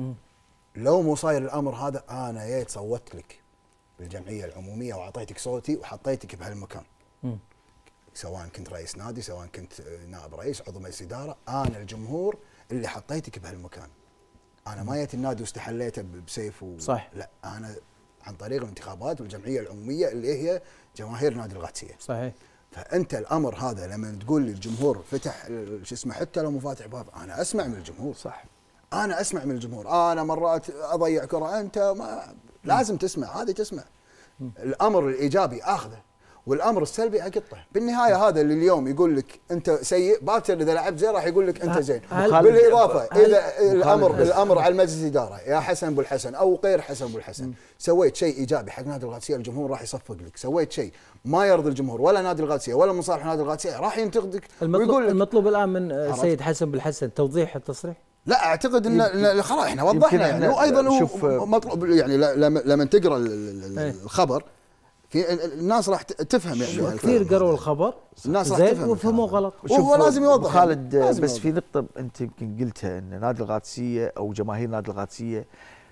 لو مو صاير الامر هذا انا جيت صوتت لك بالجمعيه العموميه واعطيتك صوتي وحطيتك بهالمكان. مم. سواء كنت رئيس نادي، سواء كنت نائب رئيس، عضو مجلس اداره، انا الجمهور اللي حطيتك بهالمكان. انا ما جيت النادي واستحليته بسيف و... صح. لا، انا عن طريق الانتخابات والجمعيه العموميه اللي هي جماهير نادي القادسيه. صحيح. فانت الامر هذا لما تقول لي الجمهور فتح شو اسمه حتى لو مو فاتح باب، انا اسمع من الجمهور. صح. انا اسمع من الجمهور، انا مرات اضيع كره، انت ما لازم تسمع، هذه تسمع. الامر الايجابي اخذه والامر السلبي اقطه. بالنهايه هذا اللي اليوم يقول لك انت سيء، باكر اذا لعبت زين راح يقول لك انت زين. بالاضافه اذا الامر الامر على المجلس الاداره يا حسن ابو الحسن او غير حسن ابو الحسن، سويت شيء ايجابي حق نادي القادسيه، الجمهور راح يصفق لك. سويت شيء ما يرضي الجمهور ولا نادي القادسيه ولا من صالح نادي القادسيه، راح ينتقدك ويقول لك. المطلوب الان من سيد حسن بالحسن توضيح التصريح. لا اعتقد ان خلاص احنا وضحنا يعني. وايضا هو مطلوب يعني لما لما تقرا الخبر في الناس راح تفهم يعني. كثير قروا الخبر الناس راح تفهم وفهموا غلط، وهو لازم يوضح. خالد بس في نقطه انت يمكن قلتها ان نادي القادسيه او جماهير نادي القادسيه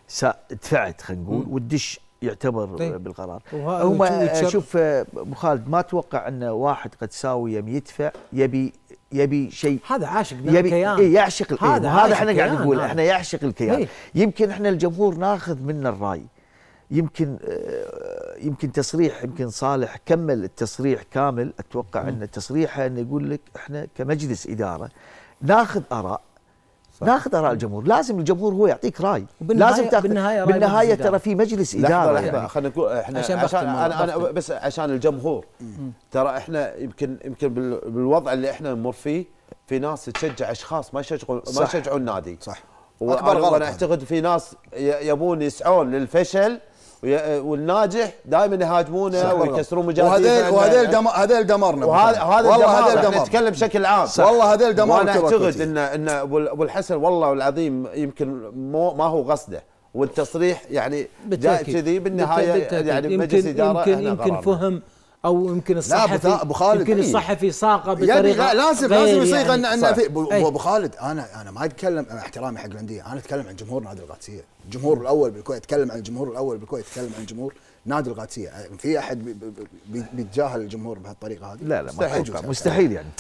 دفعت خلينا نقول والدش يعتبر بالقرار. هم شوف ابو خالد ما اتوقع ان واحد قدساوي يم يدفع يبي يبي شيء، هذا عاشق الكيان، إيه يعشق هذا هذا احنا قاعد نقول احنا يعشق الكيان. يمكن احنا الجمهور ناخذ منا الراي. يمكن يمكن تصريح يمكن صالح كمل التصريح كامل. اتوقع ان تصريحه انه يقول لك احنا كمجلس اداره ناخذ اراء، ناخذ اراء الجمهور. لازم الجمهور هو يعطيك راي، لازم تاخذ بالنهايه, بالنهاية ترى في مجلس اداره. لحظه يعني. خلينا نقول احنا عشان, عشان انا انا بس عشان الجمهور مم. ترى احنا يمكن يمكن بالوضع اللي احنا نمر فيه في ناس تشجع اشخاص ما يشجعون ما يشجعون النادي. صح. وانا اعتقد في ناس يبون يسعون للفشل والناجح دائما يهاجمونه ويكسرون مجازيهم. وهذيل هذيل دمرنا. وهذا والله هذا دمر. نتكلم بشكل عام. والله هذيل دمر. وانا اعتقد ان ان ابو الحسن والله العظيم يمكن مو ما هو قصده، والتصريح يعني جاء كذي بالنهايه يعني مجلس اداره يمكن يمكن فهم او يمكن الصحفي ابو خالد يمكن الصحفي ساقه بطريقه لا لازم لازم يصيغ ان ان في ابو خالد. انا انا ما اتكلم احترامي حق الانديه، انا اتكلم عن جمهور نادي القادسيه. الجمهور الاول بالكويت، اتكلم عن الجمهور الاول بالكويت، اتكلم عن جمهور نادي القادسيه. في احد بيتجاهل الجمهور بهالطريقه هذه؟ لا لا مستحيل مستحيل يعني.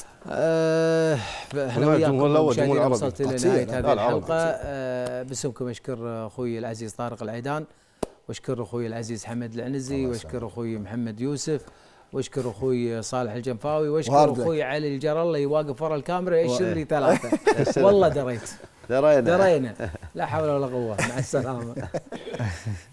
أه احنا وياكم مشاهدينا وصلت الى نهايه هذه الحلقه. أه باسمكم اشكر اخوي العزيز طارق العيدان، واشكر اخوي العزيز حمد العنزي، واشكر اخوي محمد يوسف، واشكر اخوي صالح الجنفاوي، واشكر اخوي علي الجرى اللي واقف ورا الكاميرا يشر لي ثلاثه. والله دريت درينا درينا لا حول ولا قوه. مع السلامه.